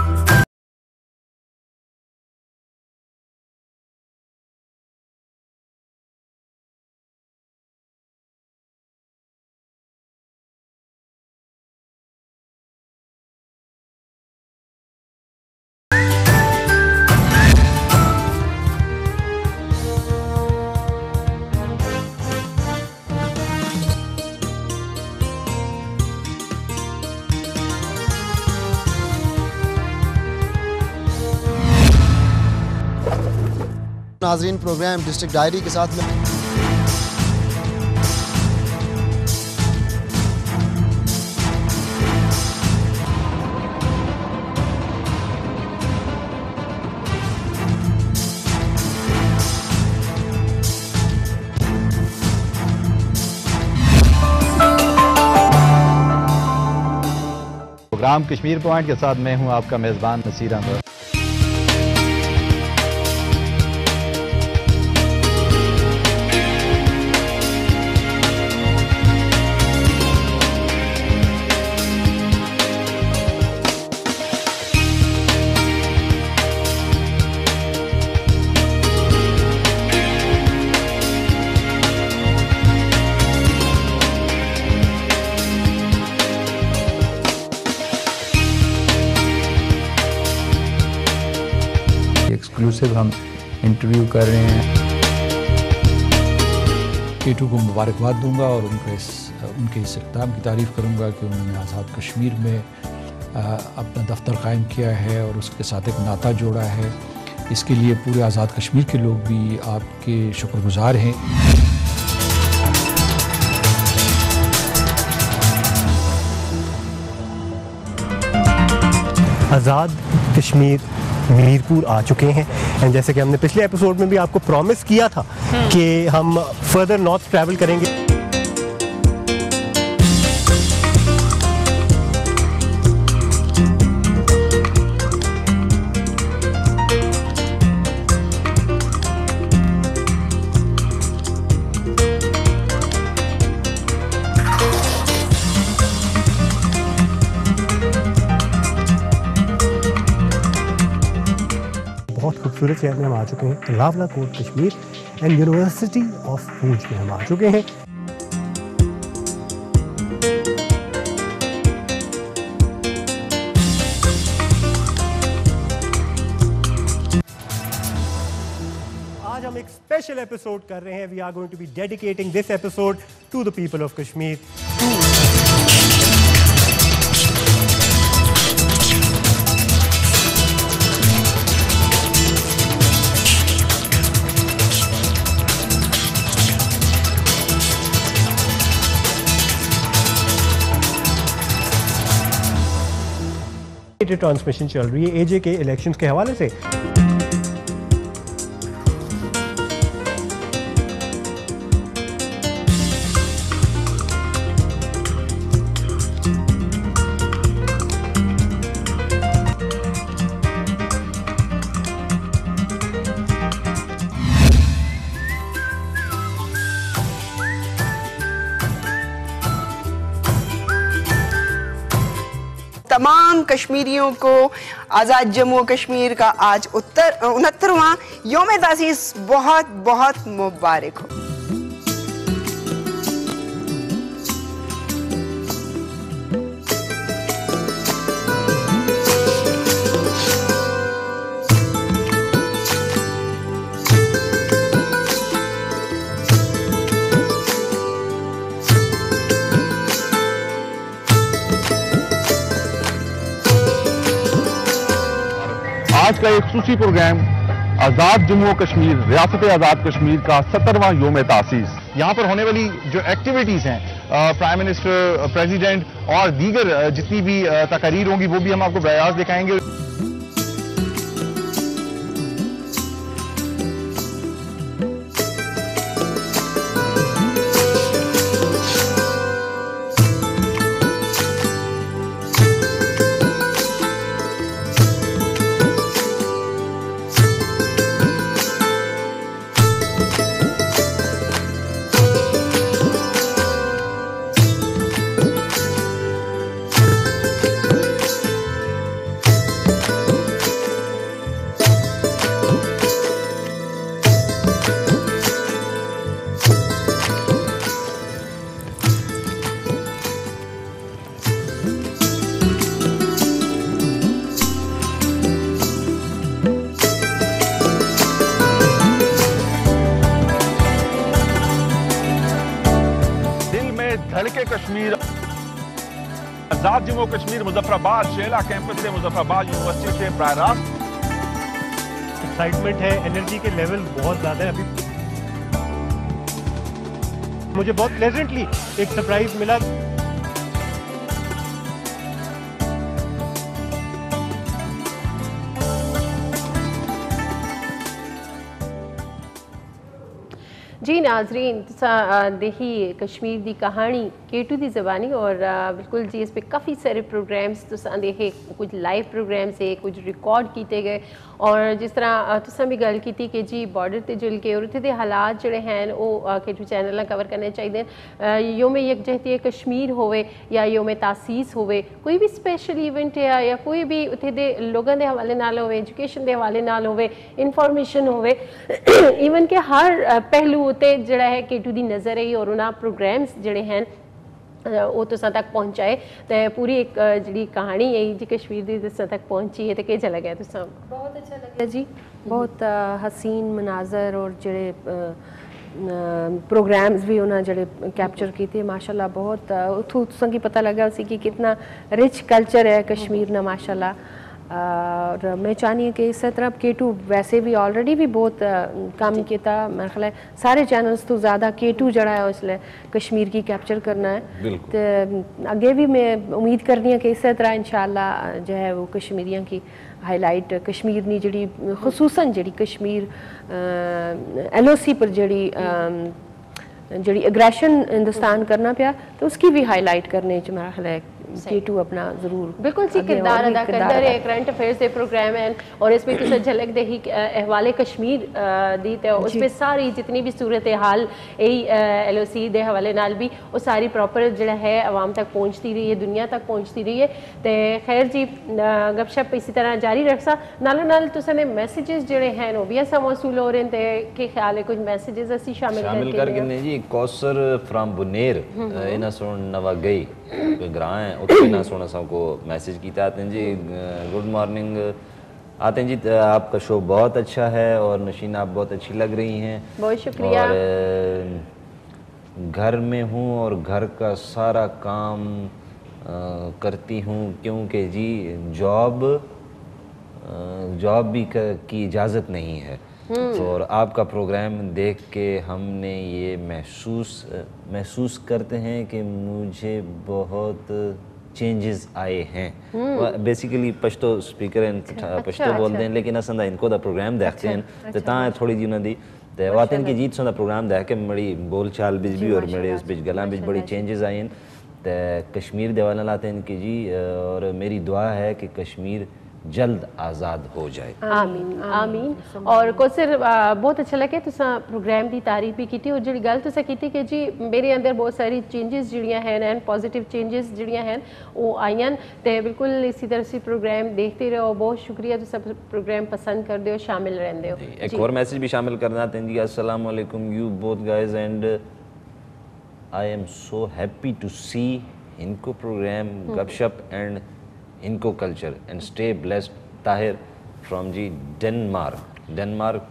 नाजरीन प्रोग्राम डिस्ट्रिक्ट डायरी के साथ में प्रोग्राम कश्मीर पॉइंट के साथ मैं हूं आपका मेज़बान नसीर अहमद। एक्सक्लूसिव हम इंटरव्यू कर रहे हैं। Kay2 को मुबारकबाद दूंगा और उनके इस इक़दाम की तारीफ़ करूंगा कि उन्होंने आज़ाद कश्मीर में अपना दफ्तर कायम किया है और उसके साथ एक नाता जोड़ा है। इसके लिए पूरे आज़ाद कश्मीर के लोग भी आपके शुक्रगुज़ार हैं। आज़ाद कश्मीर मीरपुर आ चुके हैं एंड जैसे कि हमने पिछले एपिसोड में भी आपको प्रॉमिस किया था कि हम फर्दर नॉर्थ ट्रैवल करेंगे। बहुत खूबसूरत शहर में हम आ चुके हैं, Rawalakot Kashmir and university of Poonch में हम आ चुके हैं। आज हम एक स्पेशल एपिसोड कर रहे हैं। We are going to be dedicating this episode to the people of Kashmir. Transmission चल रही है एजे के इलेक्शंस के हवाले से। तमाम कश्मीरियों को आज़ाद जम्मू कश्मीर का आज 69वां योम तासीस बहुत बहुत मुबारक हो। आज का एक खुसूसी प्रोग्राम आज़ाद जम्मू कश्मीर रियासत आज़ाद कश्मीर का 70वां योम तासीस। यहाँ पर होने वाली जो एक्टिविटीज़ हैं, प्राइम मिनिस्टर, प्रेसिडेंट और दीगर जितनी भी तकारीर होंगी वो भी हम आपको बयास दिखाएंगे। धड़के कश्मीर आजाद जम्मू कश्मीर मुजफ्फराबाद शेला कैंपस से मुजफ्फराबाद यूनिवर्सिटी से प्राय रास्त एक्साइटमेंट है, एनर्जी के लेवल बहुत ज्यादा है। अभी मुझे बहुत प्लेजेंटली एक सरप्राइज मिला। जी नाजरीन देखी कश्मीर की कहानी K2 की ज़बानी और बिल्कुल जी इस पर काफ़ी सारे प्रोग्राम्स देखे, कुछ लाइव प्रोग्राम्स है, कुछ रिकॉर्ड किए गए और जिस तरह तुसा भी गल की कि जी बॉर्डर ते जुल के और उत्थे दे हालात जिहड़े हैं वो K2 चैनल कवर करने चाहिए। योम यकजहती कश्मीर होवे या योम तासीस होवे, कोई भी स्पेशल इवेंट है या कोई भी उत्थे दे लोगों के हवाले नाल होवे, एजुकेशन के हवाले नाल होवे, इनफॉर्मेशन होवे, इवन के हर पहलू उत्ते जिहड़ा है K2 की नज़र है और उन्होंने प्रोग्राम्स जिहड़े हैं वो तुसां तक पहुँचाए। तो पूरी एक जी कहानी है जी कश्मीर की तुसां तक पहुँची है तो क्या लगा तुसां? बहुत अच्छा लगा जी, बहुत हसीन मनाजर और जड़े प्रोग्राम्स भी उन्हें जड़े कैप्चर किए माशाल्लाह। बहुत उथों तुसां की पता लगा उसी कि कितना रिच कल्चर है कश्मीर ना माशाल्लाह। और मैं चाहनी हूँ कि इस तरह K2 वैसे भी ऑलरेडी भी बहुत काम किया, मेरे ख्याल सारे चैनल्स तो ज़्यादा K2 जड़ा है इसलिए कश्मीर की कैप्चर करना है। तो आगे भी मैं उम्मीद करनी है कि इस तरह इंशाल्लाह जो है वो कश्मीरियों की हाईलाइट कश्मीर नी जड़ी खुसूसन जड़ी कश्मीर LOC पर जड़ी एग्रेशन हिंदुस्तान करना पाया तो उसकी भी हाईलाइट करने मेरा ख्याल है K2 अपना जरूर बिल्कुल सी किरदार अदा करता है। करंट अफेयर्स के प्रोग्राम हैं और इसमें तुझे झलक दे ही अहवाले कश्मीर दी तो उसमें सारी जितनी भी सूरत हाल यही LOC के हवाले नाल भी वो सारी प्रॉपर जो है आवाम तक पहुँचती रही है, दुनिया तक पहुँचती रही है। तो खैर जी गपशप इसी तरह जारी रखसा नालों नाल तुसां मैसेजेस जोड़े हैं वो भी ऐसा मौसूल हो रहे हैं कि ख्याल है कुछ मैसेजेस असी शामिल करके जी कौसर फ्राम बुनेर इन्हें सुन नवा गई ग्रां है उत्थे ना सोना सबको मैसेज किया आते हैं जी गुड मॉर्निंग आते हैं जी आपका शो बहुत अच्छा है और नशीन आप बहुत अच्छी लग रही हैं, बहुत शुक्रिया। और घर में हूँ और घर का सारा काम करती हूँ क्योंकि जी जॉब भी की इजाज़त नहीं है और आपका प्रोग्राम देख के हमने ये महसूस करते हैं कि मुझे बहुत चेंजेस आए हैं। बेसिकली पश्तो स्पीकर हैं पश्तो बोलते हैं लेकिन असा इनको दा प्रोग्राम देखते हैं तो ता थोड़ी जी उन्होंने तो आते हैं कि जीत सो प्रोग्राम देख के बड़ी बोल चाल बिच भी और मेरे उस बिच गलां बिच बड़ी चेंजेस आए हैं। तो कश्मीर देवाला लाते हैं कि जी और मेरी दुआ है कि कश्मीर जल्द आज़ाद हो जाए। आमीन आमीन। और कौसर बहुत अच्छा लगे तुसा प्रोग्राम की तारीफ भी की और जी गल तुसा की कि जी मेरे अंदर बहुत सारी चेंजेस जड़ियाँ हैं पॉजिटिव चेंजेस जड़ियाँ हैं वो आईन तो बिल्कुल इसी तरह से प्रोग्राम देखते रहो। बहुत शुक्रिया तुसा प्रोग्राम पसंद कर दो शामिल रहंदे हो। एक और मैसेज भी शामिल करना चाहते हैं जी अस्सलाम वालेकुम you both guys and I am so happy to see इनको प्रोग्राम गपशप एंड इनको culture and stay blessed Tahir from जी डेनमार्क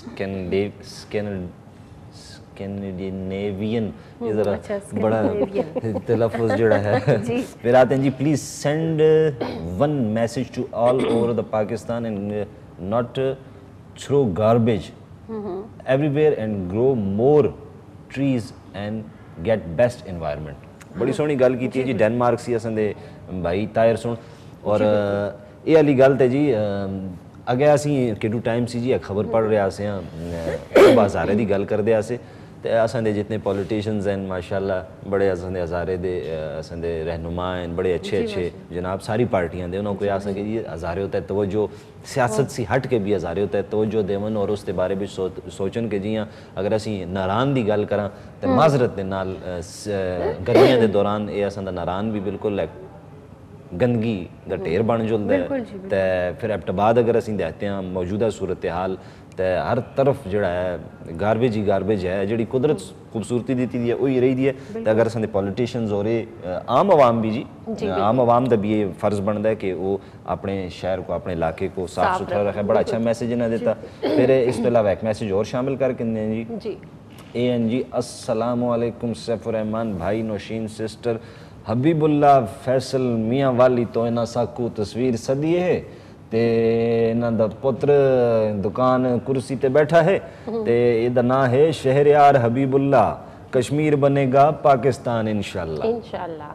स्कैंडिनेवियन ये ज़रा बड़ा तलफ़ुज़ जोड़ा है। फिर आते हैं जी please send one message to all over the Pakistan and not throw garbage everywhere and grow more trees and get best environment. बड़ी सोहनी गल की जी डेनमार्क सी असंदे भाई ताहिर सुन और ये वाली गल तो जी अगे असी K2 टाइम सी जी खबर पढ़ रहे हैं हज़ारे की गल करते आसे तो असांदे जितने पॉलिटिशियंस हैं माशाल्लाह बड़े असांदे हज़ारे दे असांदे रहनुमा हैं बड़े अच्छे जनाब सारी पार्टियां दे उन्होंने कोई आ सके जी हज़ारे होता है तवज्जो सियासत सी हट के भी हज़ारे होता है तवज्जो देवन और उसके बारे में सोचन के जियां अगर असी नारान की गल करा तो माजरत के नाल गर्मियों के दौरान ये असांदा नारान भी बिल्कुल गंदगी का ढेर बन जुलता है। तो फिर एबटबाद अगर असी देखते हैं मौजूदा सूरत हाल तो हर तरफ जड़ा है गार्बेज ही गार्बेज है जी कुदरत खूबसूरती दी है वही रही है। तो अगर असं पॉलिटिशियंस हो रहे आम आवाम भी जी आम आवाम का भी ये फ़र्ज़ बनता है कि वो अपने शहर को अपने इलाके को साफ सुथरा रखे। बड़ा अच्छा मैसेज इन्हें देता। फिर इस अलावा एक मैसेज और शामिल करके जी AN अस्सलाम वालेकुम सैफ-उर-रहमान भाई नौशीन सिस्टर हबीबुल्ला फैसल मियाँ वाली तो इन्हों साकू तस्वीर सदी है ते इन्हों दा पुत्र दुकान कुर्सी ते बैठा है ते इहदा नाम है शहरयार हबीबुल्ला कश्मीर बनेगा पाकिस्तान इंशाल्लाह।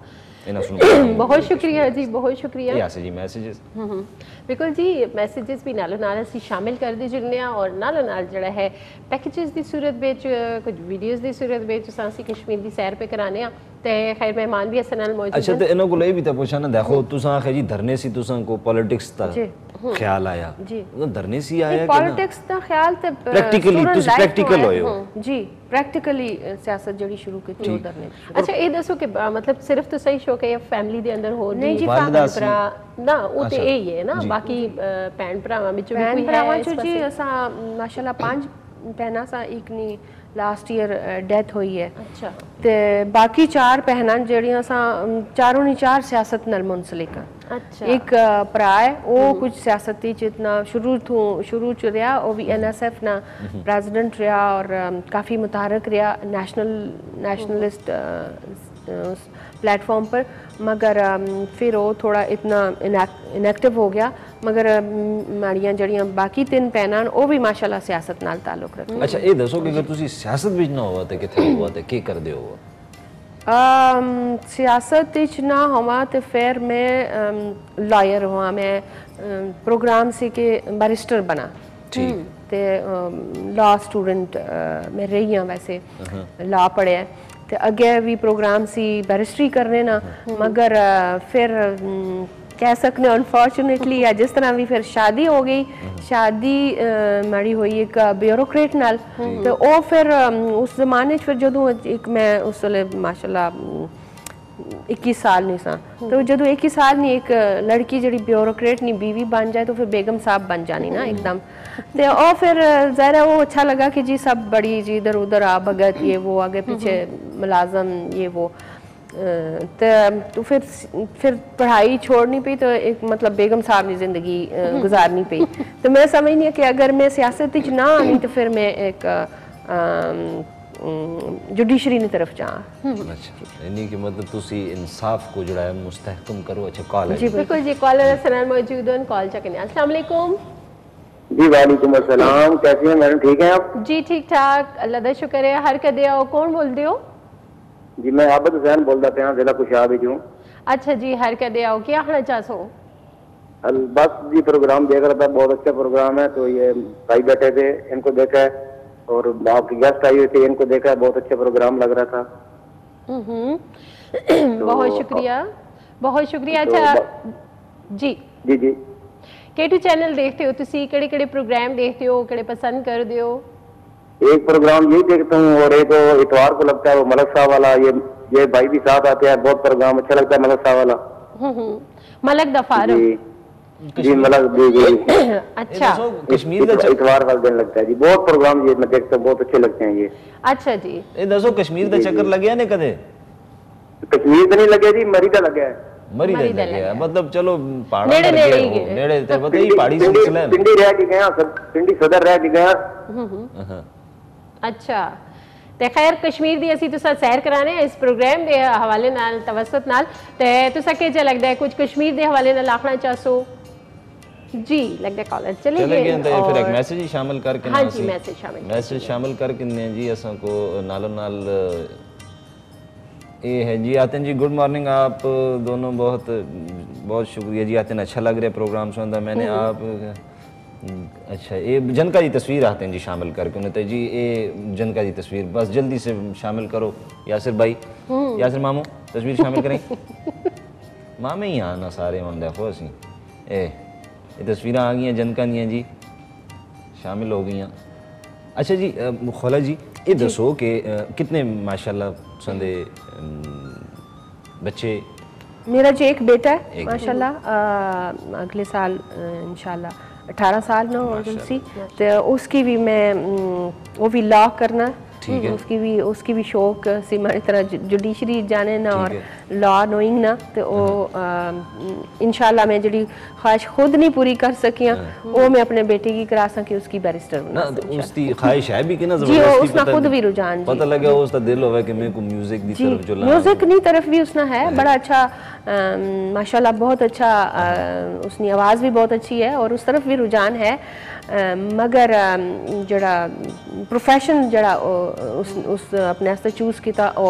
बहुत शुक्रिया जी, बहुत शुक्रिया जी। मैसेजेस बिल्कुल जी, मैसेजेस भी नालों नाल असीं शामिल करदे जुलने और नालों नाल जिहड़ा है पैकेजेस की सूरत विच कुछ वीडियोज़ की सूरत विच असीं कश्मीर की सैर पे कराने आ ते खैर मेहमान भी असां नाल मौजूद अच्छा तो इन्हों को भी तो पूछा ना, देखो तुसा आखे जी धरने सी तुसा को पॉलिटिक्स दा ख्याल आया जी, धरने सी आया कि पॉलिटिक्स दा ख्याल ते प्रैक्टिकली तुसी प्रैक्टिकल होए हो जी, प्रैक्टिकली सियासत जड़ी शुरू की वो धरने। अच्छा ये दसो कि मतलब सिर्फ तो सही शौक है या फैमिली दे अंदर हो नहीं जी, भरा ना वो ते यही है ना, बाकी भैन भरावां विच भी कोई है जी? असां माशाल्लाह 5 भैनां सा, एक नी लास्ट ईयर डेथ हुई है। अच्छा ते बाकी 4 भैनां जेहड़ियां सा चारों नी 4 सियासत नाल मुंसलिक। अच्छा एक भरा है वो कुछ सियासती च इतना शुरू च रहा, वो भी NSF ना प्रेसिडेंट रहा और काफ़ी मुतारक रहा नेशनलिस्ट प्लेटफॉर्म पर, मगर फिर वो थोड़ा इतना इनएक्टिव हो गया। मगर माड़ियां जड़ियां बाकी 3 भैनां वो भी माशाल्लाह सियासत नाल ताल्लुक रखती। अच्छा ये दसो कि अगर तुसी सियासत विच ना होवा ते किथे होवा ते की करदे हो? सियासत विच ना होवा तो फिर मैं लॉयर हुआ, मैं प्रोग्राम से के बैरिस्टर बना ते लॉ स्टूडेंट मैं रही हाँ, वैसे लॉ पढ़िया तो अगे भी प्रोग्राम सी बैरिस्ट्री करने ना, मगर फिर कह सकते अनफॉर्चुनेटली या जिस तरह भी फिर शादी हो गई, शादी माड़ी हुई एक ब्यूरोक्रेट नाल, तो वो फिर उस जमाने फिर जदों एक मैं उस वेले माशाल्लाह 21 साल नहीं सा, तो जदों 21 साल नहीं एक लड़की जड़ी ब्यूरोक्रेट नहीं बीवी बन जाए तो फिर बेगम साहब बन जानी ना एकदम। तो और फिर ज़रा वो अच्छा लगा कि जी सब बड़ी जी इधर उधर आ भगत ये वो आगे पीछे मुलाजम ये वो, तो फिर पढ़ाई छोड़नी पई, तो एक मतलब बेगम साहब ने ज़िंदगी गुजारनी पई। तो मैं समझनी कि अगर मैं सियासत ना आनी तो फिर मैं एक जुडिशरी की तरफ जा। अच्छा यानी कि मतलब तुसी इंसाफ को जुड़ा है मुस्तहकम करो। अच्छा कॉल है जी बिल्कुल जी, कॉलर सनान मौजूद हैं, कॉल चकने। अस्सलाम वालेकुम जी। वालेकुम अस्सलाम, कैसी हैं मैडम, ठीक हैं आप? जी ठीक ठाक, अल्लाह दा शुक्र है। हर कदे आओ, कौन बोल दे हो? जी मैं आबद हुसैन बोलता पे जिला कुशाब हूँ। अच्छा जी, हर कदे आओ, क्या आखना चाहो? बस जी प्रोग्राम देख रहा था, बहुत अच्छा प्रोग्राम है, तो ये भाई बैठे थे इनको देखा है और आपकी गेस्ट आई हुई थी इनको देखा है, बहुत अच्छा प्रोग्राम लग रहा था। बहुत शुक्रिया, बहुत शुक्रिया। अच्छा जी जी जी Kay2 चैनल देखते हो तुसी, केड़े प्रोग्राम देखते हो, केड़े पसंद कर दे हो? एक प्रोग्राम यही देखता हूँ और एक इतवार को लगता है वो मलक साहब वाला, ये भाई भी साथ आते हैं, बहुत प्रोग्राम अच्छा लगता है मलक साहब वाला। मलक दा फारूक जी मलक जी अच्छा कश्मीर का इतवार वाला दिन लगता है जी, बहुत प्रोग्राम ये मैं देखता हूँ, बहुत अच्छे लगते हैं ये। अच्छा जी ये दसो कश्मीर का चक्कर लग गया ने कदे? कश्मीर तो नहीं लगे जी, मरी का लग गया है। मरी दे गया मतलब चलो पहाड़ नेड़े ते पता ही पहाड़ी सिलसिला है। पिंडी रह के गया, पिंडी सदर रह के गया। अच्छा ते खैर कश्मीर दी असी तुसा सैर कराने इस प्रोग्राम दे हवाले नाल तवसत नाल, ते तुसा के जे लगदा है कुछ कश्मीर दे हवाले नाल आखना चाहसो? जी लगदा कॉलर चले गए तो फिर एक मैसेज ही शामिल करके हां जी मैसेज शामिल करके ने जी असा को नालो नाल ये है जी। आतिन जी गुड मॉर्निंग, आप दोनों बहुत बहुत शुक्रिया जी। आतिन अच्छा लग रहा है प्रोग्राम सुनता मैंने आप। अच्छा ये जनका जी तस्वीर आते हैं जी शामिल करके उन्हें, तो जी ये जनका जी तस्वीर बस जल्दी से शामिल करो। यासिर भाई, यासिर मामू तस्वीर शामिल करें। मामे ही आना सारे हम देखो असी ये तस्वीर आ गई जनका दियाँ जी, शामिल हो गई। अच्छा जी खोला जी ये दसो कि कितने माशाल्लाह संदे बच्चे? मेरा जो एक बेटा है माशाल्लाह, अगले साल इंशाल्लाह 18 साल ना हो सी, तो उसकी भी मैं वो भी लॉ करना, उसकी भी शौक सी हमारी तरह जुडिशरी जाने ना और लॉ नोइंग ना, तो वो इंशाल्लाह मैं जी ख्वाहिश खुद नहीं पूरी कर सकी वो मैं अपने बेटे की करा सकी, उसकी बैरिस्टर ना। उसकी ख्वाहिश है भी कि ना जी, उसना खुद भी रुझान पता लगा उसका दिल होवे कि मैं को म्यूजिक दी तरफ जो म्यूजिक नी तरफ भी उसना है बड़ा अच्छा माशाल्लाह, बहुत अच्छा उसकी आवाज़ भी बहुत अच्छी है और उस तरफ भी रुझान है, मगर जड़ा प्रोफेशन जड़ा उस अपने आस्ते चूज किया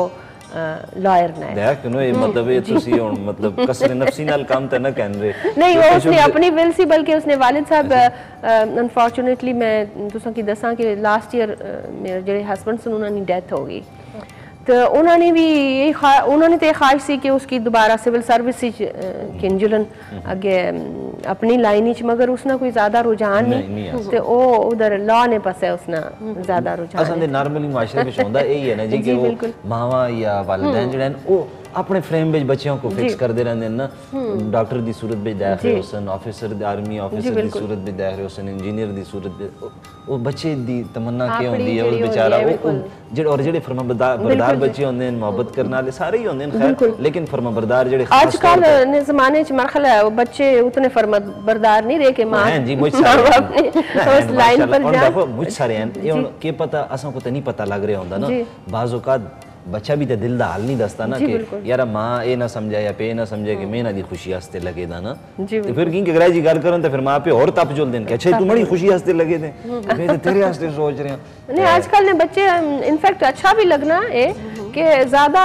लॉयर ने देख नो ये मतलब ये तुसी हुन मतलब कसर नफसी नाल काम ते ना कहन रहे नहीं वो उसने अपनी विल सी बल्कि उसने वालिद साहब अनफॉर्चुनेटली मैं तुसां की दसां कि लास्ट ईयर मेरे जेड़े हस्बैंड सन उन्हां दी डेथ हो गई तो उन्होंने भी उन्होंने तो ख्वाहिश सी कि उसकी दोबारा सिविल सर्विस जुलन अगे अपनी लाइन मगर उसने कोई ज्यादा रुझान नहीं तो वो उधर लॉ ने पासे उसने ज्यादा रुझान असन दे नॉर्मली माशरे विच होंदा यही है ना जी कि वो मावा या वालिदैन जेड़े वो अपने फ्रेम में बच्चों को फिक्स करते रहते हैं ना डॉक्टर की सूरत में देख रहे होसन ऑफिसर आर्मी ऑफिसर की सूरत में देख रहे होसन इंजीनियर की सूरत में वो बच्चे दी तमन्ना क्या होती है वो बेचारा वो जेड़े और जेड़े फरमाबरदार बच्चे होंदे हैं मोहब्बत करने वाले सारे ही होंदे हैं खैर लेकिन फरमाबरदार जेड़े आजकल ने जमाने च मरहला है बच्चे उतने फरमाबरदार नहीं रहे के मां हैं जी मुझ सारे उस लाइन पर जा देखो मुझ सारे हैं ये के पता असा को तो नहीं पता लग रहा होंदा ना बाज़ औक़ात बच्चा भी तो दिल दा हाल नहीं दसता ना कि यार मां ये ना समझे या पे ना समझे कि मैं ना दी खुशी हंसते लगे दा ना तो फिर की अंग्रेजी जी गल करन तो फिर मां पे और तप जोल देन कि अच्छा तू बड़ी खुशी हंसते लगे थे मैं तो तेरे हंसते सोच रहे हूं नहीं आजकल ने बच्चे इनफैक्ट अच्छा भी लगना है कि ज्यादा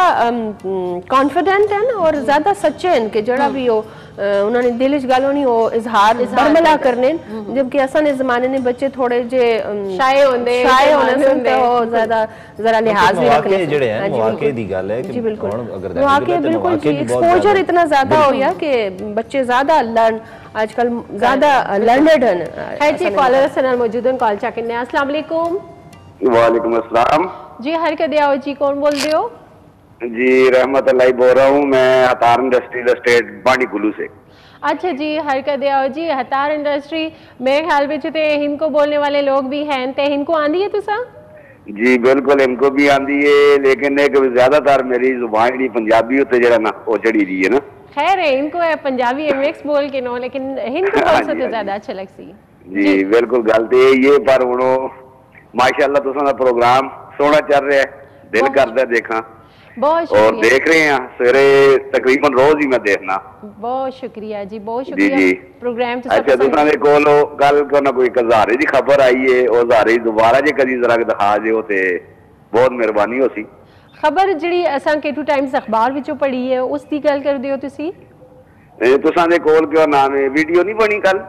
कॉन्फिडेंट है और ज्यादा सच्चे हैं कि जड़ा भी हो उन्होंने दिल च गल होनी वो इजहार बरमला करने जबकि असन इस जमाने ने बच्चे थोड़े जे शाये होंदे तो ज्यादा जरा लिहाज भी रखने जेड़े हैं मौके दी गल है कि अगर मौके बिल्कुल जी एक्सपोजर इतना ज्यादा हो गया कि बच्चे ज्यादा लर्न आजकल ज्यादा लर्नड हैं है जी कॉलर सनल मौजूद हैं कॉल चकने अस्सलाम वालेकुम वालेकुम अस्सलाम जी हर के दिया जी कौन बोल रहे हो जी रहमत अल्लाह बोल रहा हूँ मैं हतार इंडस्ट्रीज एस्टेट बांडी कुल्लू से अच्छा जी हरकत दिया जी हतार इंडस्ट्री मेरे ख्याल में ते इनको बोलने वाले लोग भी हैं ते इनको आंदी है तुसा जी बिल्कुल इनको भी आंदी है लेकिन एक ज्यादातर मेरी जुबान जी पंजाबी होते जरा ना वो चढ़ी रही है ना खैर है इनको है पंजाबी मिक्स बोल के नो लेकिन इनको बोल से तो ज्यादा अच्छा लगती जी बिल्कुल गल तो ये पर हुणो माशाल्लाह तुसा दा प्रोग्राम सोहना चल रहा है दिल करदा देखा बहुत और देख रहे हैं सवेरे तकरीबन रोज ही मैं देखना बहुत शुक्रिया जी बहुत शुक्रिया जी प्रोग्राम तो अच्छा तुसा दे कोल गल करना कोई हज़ारे दी खबर आई है ओ हज़ारे दोबारा जे कदी जरा दिखा दियो ते बहुत मेहरबानी होसी खबर जिहड़ी असां K2 टाइम्स अखबार विचों पढ़ी है उस दी गल कर दियो तुसी तुसा दे कोल क्यों नाम है वीडियो नहीं बनी कल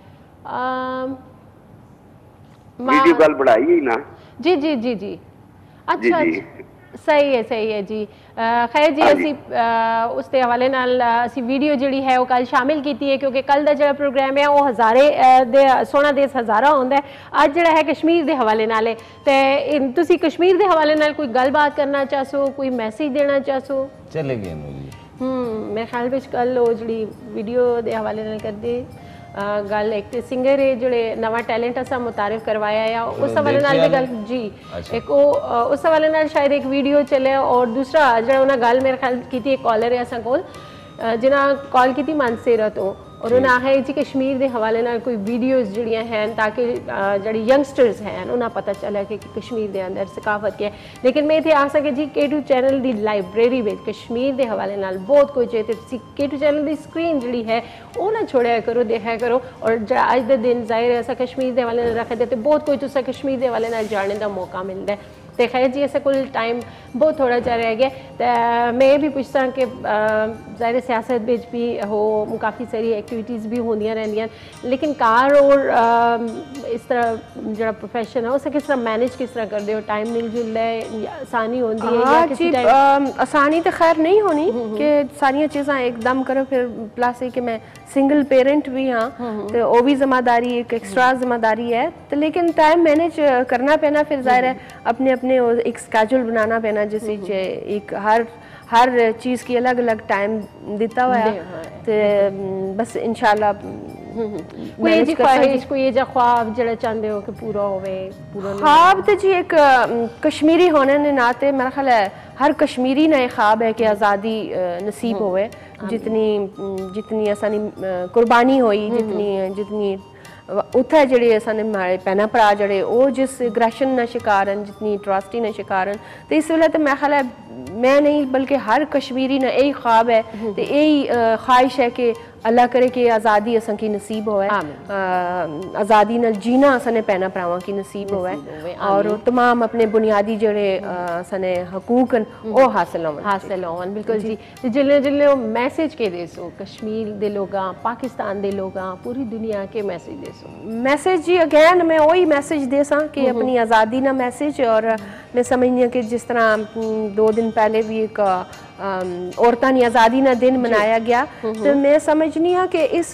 वीडियो कल बढ़ाई है ना जी जी जी जी अच्छा सही है जी खैर जी असी उस दे हवाले नाल असी वीडियो जिहड़ी है वो कल शामिल कीती है क्योंकि कल दा जिहड़ा प्रोग्राम है वो हज़ारे दे सोना देश हज़ारा होंदा है अज जिहड़ा है कश्मीर दे हवाले नाल है ते तुसी कश्मीर दे हवाले नाल कोई गलबात करना चाहसो कोई मैसेज देना चाहसो चलेगी जी मेरे ख्याल विच कल वो जिहड़ी वीडियो दे हवाले नाल करदे गल एक तो सिंगर है जोड़े नवा टैलेंट असा मुतारिफ करवाया या उस हवाले नाल भी गल जी एक वो उस हवाले नाल शायद एक वीडियो चले और दूसरा जो उन्हें गल मेरे ख्याल की एक कॉलर है असा कोल जिन्हें कॉल की मानसेरा तो और उन्हें आखिया जी कश्मीर के हवाले नाल कोई वीडियोज़ जड़ियाँ हैं ताकि जड़ी यंगस्टर्स हैं उन्हें पता चले कि कश्मीर के अंदर सकाफत क्या है लेकिन मैं इतने आ सके जी K2 चैनल की लाइब्रेरी में कश्मीर के हवाले नाल बहुत कुछ है तो K2 चैनल की स्क्रीन जी है वो ना छोड़ा करो देखा करो और जो अज के दिन जाहिर है अस कश्मीर के हवाले नाल रखते तो बहुत कुछ तुसा कश्मीर के हवाले नाल जानने का मौका मिलता है तो खैर जी ऐसा कुल टाइम बहुत थोड़ा जा रह गया तो मैं भी पूछता कि ज़ाहिर सियासत बिच भी हो काफ़ी सारी एक्टिविटीज़ भी होंदियां रहंदियां लेकिन कार और इस तरह जो प्रोफेशन है उसे किस तरह मैनेज किस तरह कर दो टाइम मिल जुलता है आसानी होती है या किसी आसानी तो खैर नहीं होनी कि सारिया चीज़ा एकदम करो फिर प्लस है कि मैं सिंगल पेरेंट भी हाँ तो वो भी जिम्मेदारी एक एक्स्ट्रा जिम्मेदारी है तो लेकिन टाइम मैनेज करना पैना फिर जाहिर है अपने अपने एक स्केड्यूल बनाना पैना जैसे एक हर चीज़ की अलग अलग टाइम दिता हुआ है तो बस इंशाल्लाह कोई ख्वाहिश कोई ख्वाब जड़ा चाहते हो कि पूरा होवे ख्वाब तो जी एक कश्मीरी होने ने नाते मेरा ख्याल है हर कश्मीरी ने ख्वाब है कि आज़ादी नसीब होवे जितनी आसानी कुर्बानी हुई जितनी उत्थे जेह्ड़े असाने माड़े भैन भ्रा जेह्ड़े ओह् जिस एग्रेशन ना शिकार हैं जितनी अट्रॉसिटी ना शिकार हैं तो इस वेले तो मैं ख्याल है मैं नहीं बल्कि हर कश्मीरी ना यही ख्वाब है तो यही ख्वाहिश है कि अल्लाह करे कि आज़ादी असां की नसीब होए, आज़ादी नाल जीना असां भैन भरावां की नसीब होए और तमाम अपने बुनियादी जेह्ड़े असां हकूक न ओह् हासिल होवन। बिल्कुल जी। ते जिल्ले जिल्ले मैसेज के देसो कश्मीर दे लोगां, पाकिस्तान दे लोगां, पूरी दुनिया के मैसेज देसो? मैसेज जी अगैन मैं वही मैसेज देसां कि अपनी आज़ादी ना मैसेज, और मैं समझनी हूँ कि जिस तरह 2 दिन पहले भी एक औरतां दी आज़ादी ना दिन मनाया गया, तो मैं समझनी हाँ कि इस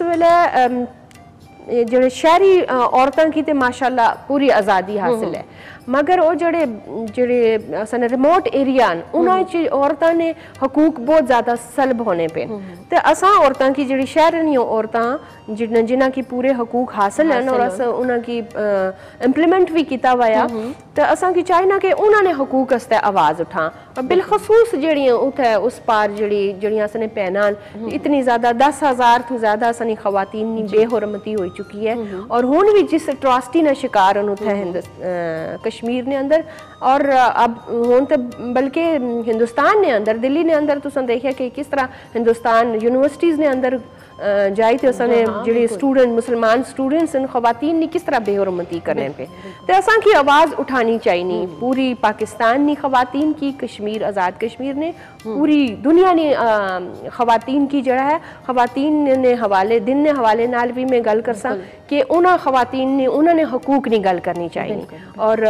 वेले जेह्ड़े शहरी औरतां की ते माशाअल्लाह पूरी आज़ादी हासिल है, मगर वो जेह्ड़े असां रिमोट एरिया न उन्हां च औरतां ने हकूक बहुत ज़्यादा सलब होने पे, ते असां औरतां की जेह्ड़ी शहरनी औरतां जिन्हां की पूरे हकूक हासिल हैं और अस उन्हां की इम्प्लीमेंट भी किया हुआ, तो असां की चाहिए कि उन्होंने हकूक आस्ते आवाज़ उठां, और बिलखसूस जेह्ड़ियां उत्थै उस पार जेह्ड़ियां असें भैनां इतनी ज़्यादा 10,000 तो ज़्यादा असां खवातीन दी बेहुरमती हो चुकी है, और हुण भी जिस अट्रॉसिटी ना शिकार न उत्थै कश्मीर ने अंदर, और अब हुण तो बल्कि हिंदुस्तान ने अंदर, दिल्ली ने अंदर तुसें देखिया कि किस तरह हिंदुस्तान यूनिवर्सिटीज़ ने अंदर जाई ते असां जेह्ड़े स्टूडेंट मुसलमान स्टूडेंट्स न खवातीन ने किस तरह बेहुरमती करने पे, तो असां की आवाज़ उठानी चाहिए पूरी पाकिस्तान नी खवातीन की, कश्मीर आज़ाद कश्मीर ने पूरी दुनिया ने खवातीन की जड़ा है, खवातीन ने हवाले दिन ने हवाले नाल भी मैं गल करसा कि उन्हां खवातीन ने उन्होंने हकूक नहीं गल करनी चाहिए, और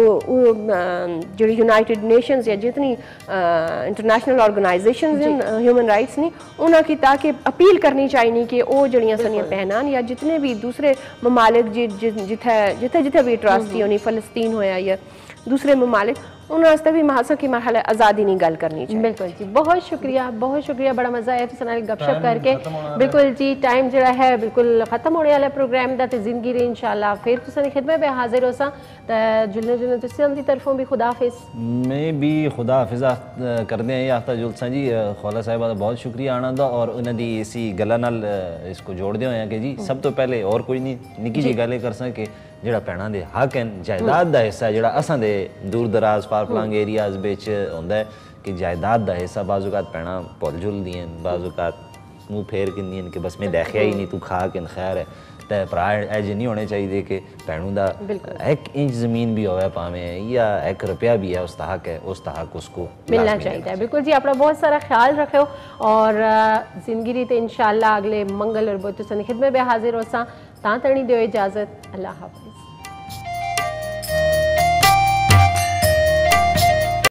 जेह्ड़ी यूनाइटेड नेशंस या जितनी इंटरनेशनल ऑर्गेनाइजेशंस हैं ह्यूमन राइट्स ने उन्हां की ताकि अपील करनी चाहिए कि वो जड़ियां सानियां भैनां या जितने भी दूसरे ममालिक जिथे जिथे भी अट्रॉसिटी होनी, फ़लस्तीन होया या दूसरे ममालिक, उन्होंने भी महासा की मरहला आज़ादी नहीं गल करनी चाहिए। बिल्कुल जी, बहुत शुक्रिया, बड़ा मज़ा आया तुसां नाल गपशप करके। बिल्कुल जी, टाइम जड़ा है बिल्कुल खत्म होने वाला प्रोग्राम दा, ते जिंदगी रे इंशाअल्लाह फिर तुसां दी खिदमत में हाजिर होसां, ते जुलने जुलने तुसां दी तरफों भी खुदा हाफिज़। मैं भी खुदा हाफिज़ करदे हैं आफ्ता जुलसा जी, खौला साहिबा दा बहुत शुक्रिया आना दा, और उन्हां दी इसी गल्ला नाल इसको जोड़दे होए कि जी सब तो पहले और कोई नहीं निक्की जी गल करसा कि जेड़ा भैणां दे हक हैं, जायदाद दा हिस्सा जेड़ा असां दे दूर दराज फार फ्लंग एरियाज बिच होंदा है कि जायदाद दा हिस्सा बाज़ औक़ात भैणां भुल जुलदियां, बाज़ औक़ात मुँह फेर किंदियां कि बस मैं देखिया ही नहीं, तू खा के खैर है, तो भरा एज नहीं होने चाहिए कि भैनों का 1 इंच ज़मीन भी होवे भावें या 1 रुपया भी है उस हक है, उस हक उसको मिलना चाहिए। बिल्कुल जी, अपना बहुत सारा ख्याल रखो, और जिंदगी री तो इंशाअल्लाह अगले मंगल और बुध तुसां दी खिदमत में हाजिर होसां, तां तणी दियो इजाज़त, अल्लाह हाफिज़।